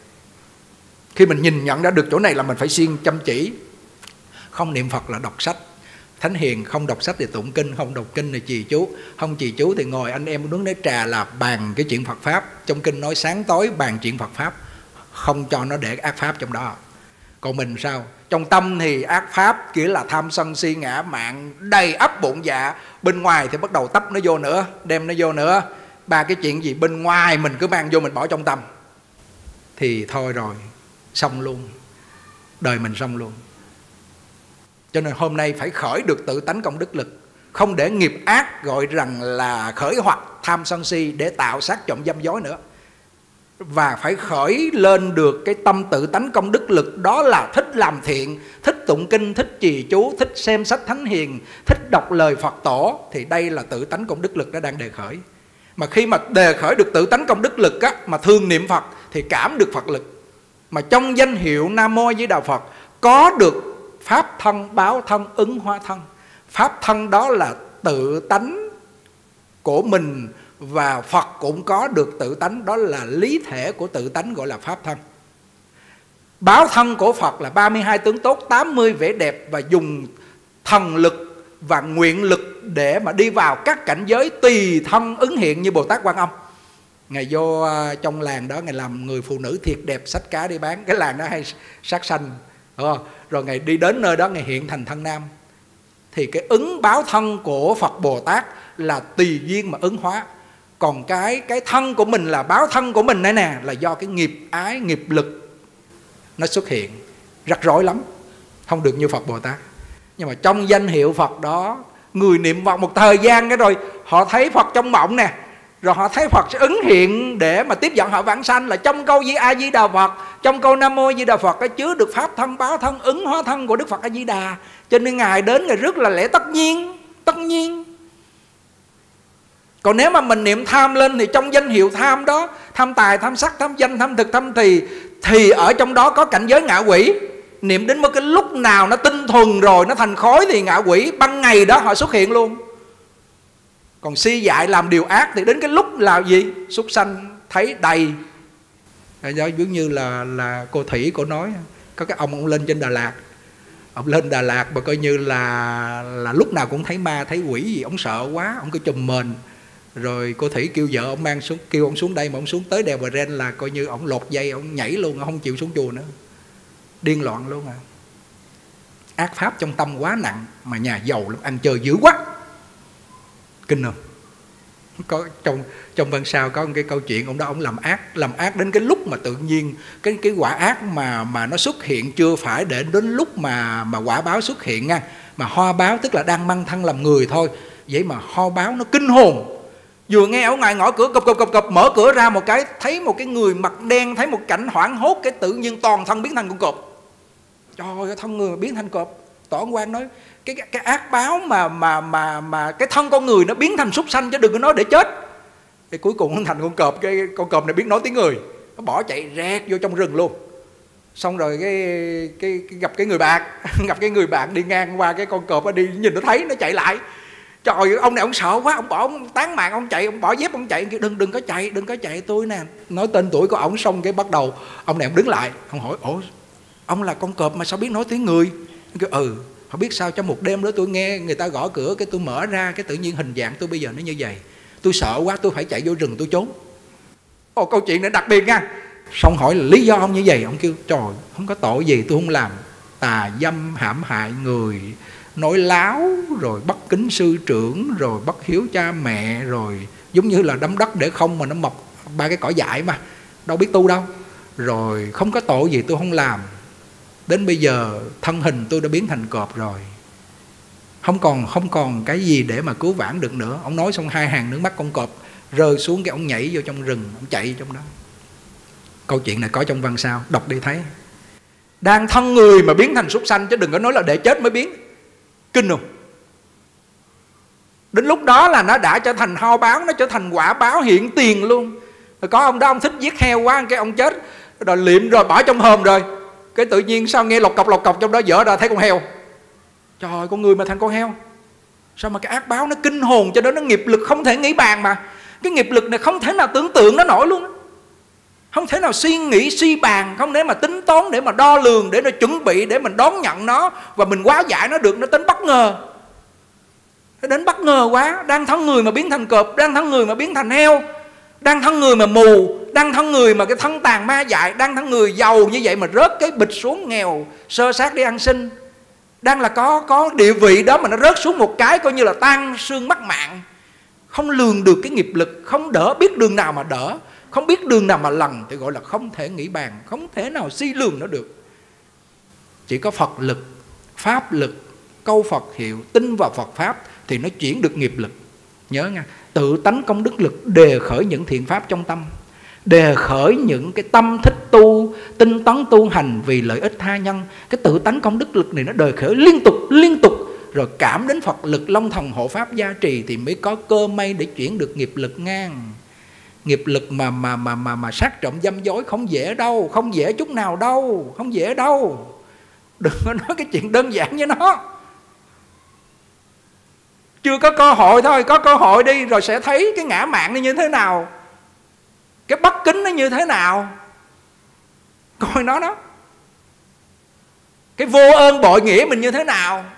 Khi mình nhìn nhận ra được chỗ này là mình phải siêng chăm chỉ. Không niệm Phật là đọc sách thánh hiền, không đọc sách thì tụng kinh, không đọc kinh thì trì chú, không trì chú thì ngồi anh em uống nước trà là bàn cái chuyện Phật pháp. Trong kinh nói sáng tối bàn chuyện Phật pháp, không cho nó để ác pháp trong đó. Còn mình sao? Trong tâm thì ác pháp nghĩa là tham sân si ngã mạn đầy ắp bụng dạ. Bên ngoài thì bắt đầu tấp nó vô nữa, đem nó vô nữa. Ba cái chuyện gì bên ngoài mình cứ mang vô mình bỏ trong tâm, thì thôi rồi, xong luôn, đời mình xong luôn. Cho nên hôm nay phải khởi được tự tánh công đức lực. Không để nghiệp ác gọi rằng là khởi hoặc tham sân si để tạo sát trộm dâm dối nữa. Và phải khởi lên được cái tâm tự tánh công đức lực, đó là thích làm thiện, thích tụng kinh, thích trì chú, thích xem sách thánh hiền, thích đọc lời Phật tổ. Thì đây là tự tánh công đức lực đã đang đề khởi. Mà khi mà đề khởi được tự tánh công đức lực á, mà thương niệm Phật thì cảm được Phật lực. Mà trong danh hiệu Nam Mô Di Đà Phật có được pháp thân, báo thân, ứng hóa thân. Pháp thân đó là tự tánh của mình, và Phật cũng có được tự tánh, đó là lý thể của tự tánh gọi là pháp thân. Báo thân của Phật là ba mươi hai tướng tốt, tám mươi vẻ đẹp, và dùng thần lực và nguyện lực để mà đi vào các cảnh giới tùy thân ứng hiện như Bồ Tát Quan Âm. Ngày vô trong làng đó, ngày làm người phụ nữ thiệt đẹp, xách cá đi bán. Cái làng đó hay sát sanh, rồi ngày đi đến nơi đó ngày hiện thành thân nam. Thì cái ứng báo thân của Phật Bồ Tát là tùy duyên mà ứng hóa. Còn cái cái thân của mình là báo thân của mình này nè, là do cái nghiệp ái, nghiệp lực nó xuất hiện rắc rối lắm, không được như Phật Bồ Tát. Nhưng mà trong danh hiệu Phật đó, người niệm Phật một thời gian cái rồi họ thấy Phật trong mộng nè, rồi họ thấy Phật sẽ ứng hiện để mà tiếp dẫn họ vãng sanh. Là trong câu Di A Di Đà Phật, trong câu Nam Mô Di Đà Phật có chứa được pháp thân, báo thân, ứng hóa thân của Đức Phật A Di Đà. Cho nên Ngài đến Ngài rất là lẽ tất nhiên, tất nhiên. Còn nếu mà mình niệm tham lên thì trong danh hiệu tham đó, tham tài, tham sắc, tham danh, tham thực, tham trì, thì ở trong đó có cảnh giới ngạ quỷ. Niệm đến một cái lúc nào nó tinh thuần rồi, nó thành khối thì ngạ quỷ ban ngày đó họ xuất hiện luôn. Còn si dại làm điều ác thì đến cái lúc là gì? Súc sanh thấy đầy. Đó giống như là là cô Thủy cô nói, có cái ông ông lên trên Đà Lạt, ông lên Đà Lạt mà coi như là là lúc nào cũng thấy ma thấy quỷ gì, ông sợ quá, ông cứ chùm mền. Rồi cô Thủy kêu vợ ông mang xuống, kêu ông xuống đây, mà ông xuống tới đèo Bà Ren là coi như ông lột dây, ông nhảy luôn, ông không chịu xuống chùa nữa, điên loạn luôn à. Ác pháp trong tâm quá nặng, mà nhà giàu lắm, ăn chơi dữ quá, kinh không? Có trong trong văn sao có một cái câu chuyện ông đó, ông làm ác làm ác đến cái lúc mà tự nhiên cái cái quả ác mà mà nó xuất hiện chưa phải để đến lúc mà mà quả báo xuất hiện nha, mà ho báo tức là đang mang thân làm người thôi. Vậy mà ho báo nó kinh hồn. Vừa nghe ở ngoài ngõ cửa cộp cộp cộp cộp, mở cửa ra một cái thấy một cái người mặt đen, thấy một cảnh hoảng hốt, cái tự nhiên toàn thân biến thành con cọp. Trời ơi, thân người biến thành cọp. Tổ ông Quang nói cái cái ác báo mà mà mà mà cái thân con người nó biến thành súc sanh, chứ đừng có nói để chết. Cái cuối cùng nó thành con cọp, cái con cọp này biết nói tiếng người, nó bỏ chạy rẹt vô trong rừng luôn. Xong rồi cái, cái, cái gặp cái người bạn gặp cái người bạn đi ngang qua cái con cọp, nó đi nhìn nó thấy nó chạy lại. Trời ơi, ông này ông sợ quá, ông bỏ, ông tán mạng, ông chạy, ông bỏ dép ông chạy, kêu đừng đừng có chạy, đừng có chạy tôi nè. Nói tên tuổi của ông xong cái bắt đầu ông này ông đứng lại, ông hỏi ủa ông là con cọp mà sao biết nói tiếng người? Ông kêu ừ, họ biết sao, trong một đêm đó tôi nghe người ta gõ cửa, cái tôi mở ra, cái tự nhiên hình dạng tôi bây giờ nó như vậy. Tôi sợ quá, tôi phải chạy vô rừng tôi trốn. Ồ, câu chuyện này đặc biệt nha. Xong hỏi là lý do ông như vậy, ông kêu trời không có tội gì tôi không làm, tà dâm hãm hại người, nói láo, rồi bắt kính sư trưởng, rồi bắt hiếu cha mẹ, rồi giống như là đấm đất để không mà nó mọc ba cái cỏ dại mà đâu biết tu đâu, rồi không có tội gì tôi không làm. Đến bây giờ thân hình tôi đã biến thành cọp rồi, không còn không còn cái gì để mà cứu vãn được nữa. Ông nói xong hai hàng nước mắt con cọp rơi xuống, cái ông nhảy vô trong rừng, ông chạy trong đó. Câu chuyện này có trong văn sao, đọc đi thấy. Đang thân người mà biến thành súc sanh, chứ đừng có nói là để chết mới biến. Kinh không? Đến lúc đó là nó đã trở thành ho báo, nó trở thành quả báo hiện tiền luôn. Rồi có ông đó ông thích giết heo quá, cái ông chết rồi liệm rồi bỏ trong hòm rồi, cái tự nhiên sao nghe lọc cọc lọc cọc trong đó dở ra thấy con heo. Trời ơi, con người mà thành con heo. Sao mà cái ác báo nó kinh hồn cho đó, nó nghiệp lực không thể nghĩ bàn mà. Cái nghiệp lực này không thể nào tưởng tượng nó nổi luôn đó. Không thể nào suy nghĩ suy bàn, không thể mà tính toán để mà đo lường, để nó chuẩn bị, để mình đón nhận nó và mình hóa giải nó được. Nó tính bất ngờ, nó đến bất ngờ quá. Đang thân người mà biến thành cọp, đang thân người mà biến thành heo, đang thân người mà mù, đang thân người mà cái thân tàn ma dại, đang thân người giàu như vậy mà rớt cái bịch xuống nghèo sơ sát đi ăn xin. Đang là có có địa vị đó mà nó rớt xuống một cái coi như là tan xương mất mạng. Không lường được cái nghiệp lực, không đỡ biết đường nào mà đỡ, không biết đường nào mà lần, thì gọi là không thể nghĩ bàn, không thể nào suy lường nó được. Chỉ có Phật lực, Pháp lực, câu Phật hiệu, tin vào Phật Pháp thì nó chuyển được nghiệp lực. Nhớ nha, tự tánh công đức lực đề khởi những thiện pháp trong tâm, đề khởi những cái tâm thích tu, tinh tấn tu hành vì lợi ích tha nhân. Cái tự tánh công đức lực này nó đề khởi liên tục liên tục, rồi cảm đến Phật lực long thần hộ pháp gia trì thì mới có cơ may để chuyển được nghiệp lực ngang. Nghiệp lực mà mà mà mà mà sát trộm dâm dối không dễ đâu, không dễ chút nào đâu, không dễ đâu. Đừng có nói cái chuyện đơn giản với nó. Chưa có cơ hội thôi, có cơ hội đi rồi sẽ thấy cái ngã mạn nó như thế nào, cái bất kính nó như thế nào. Coi nó đó, cái vô ơn bội nghĩa mình như thế nào.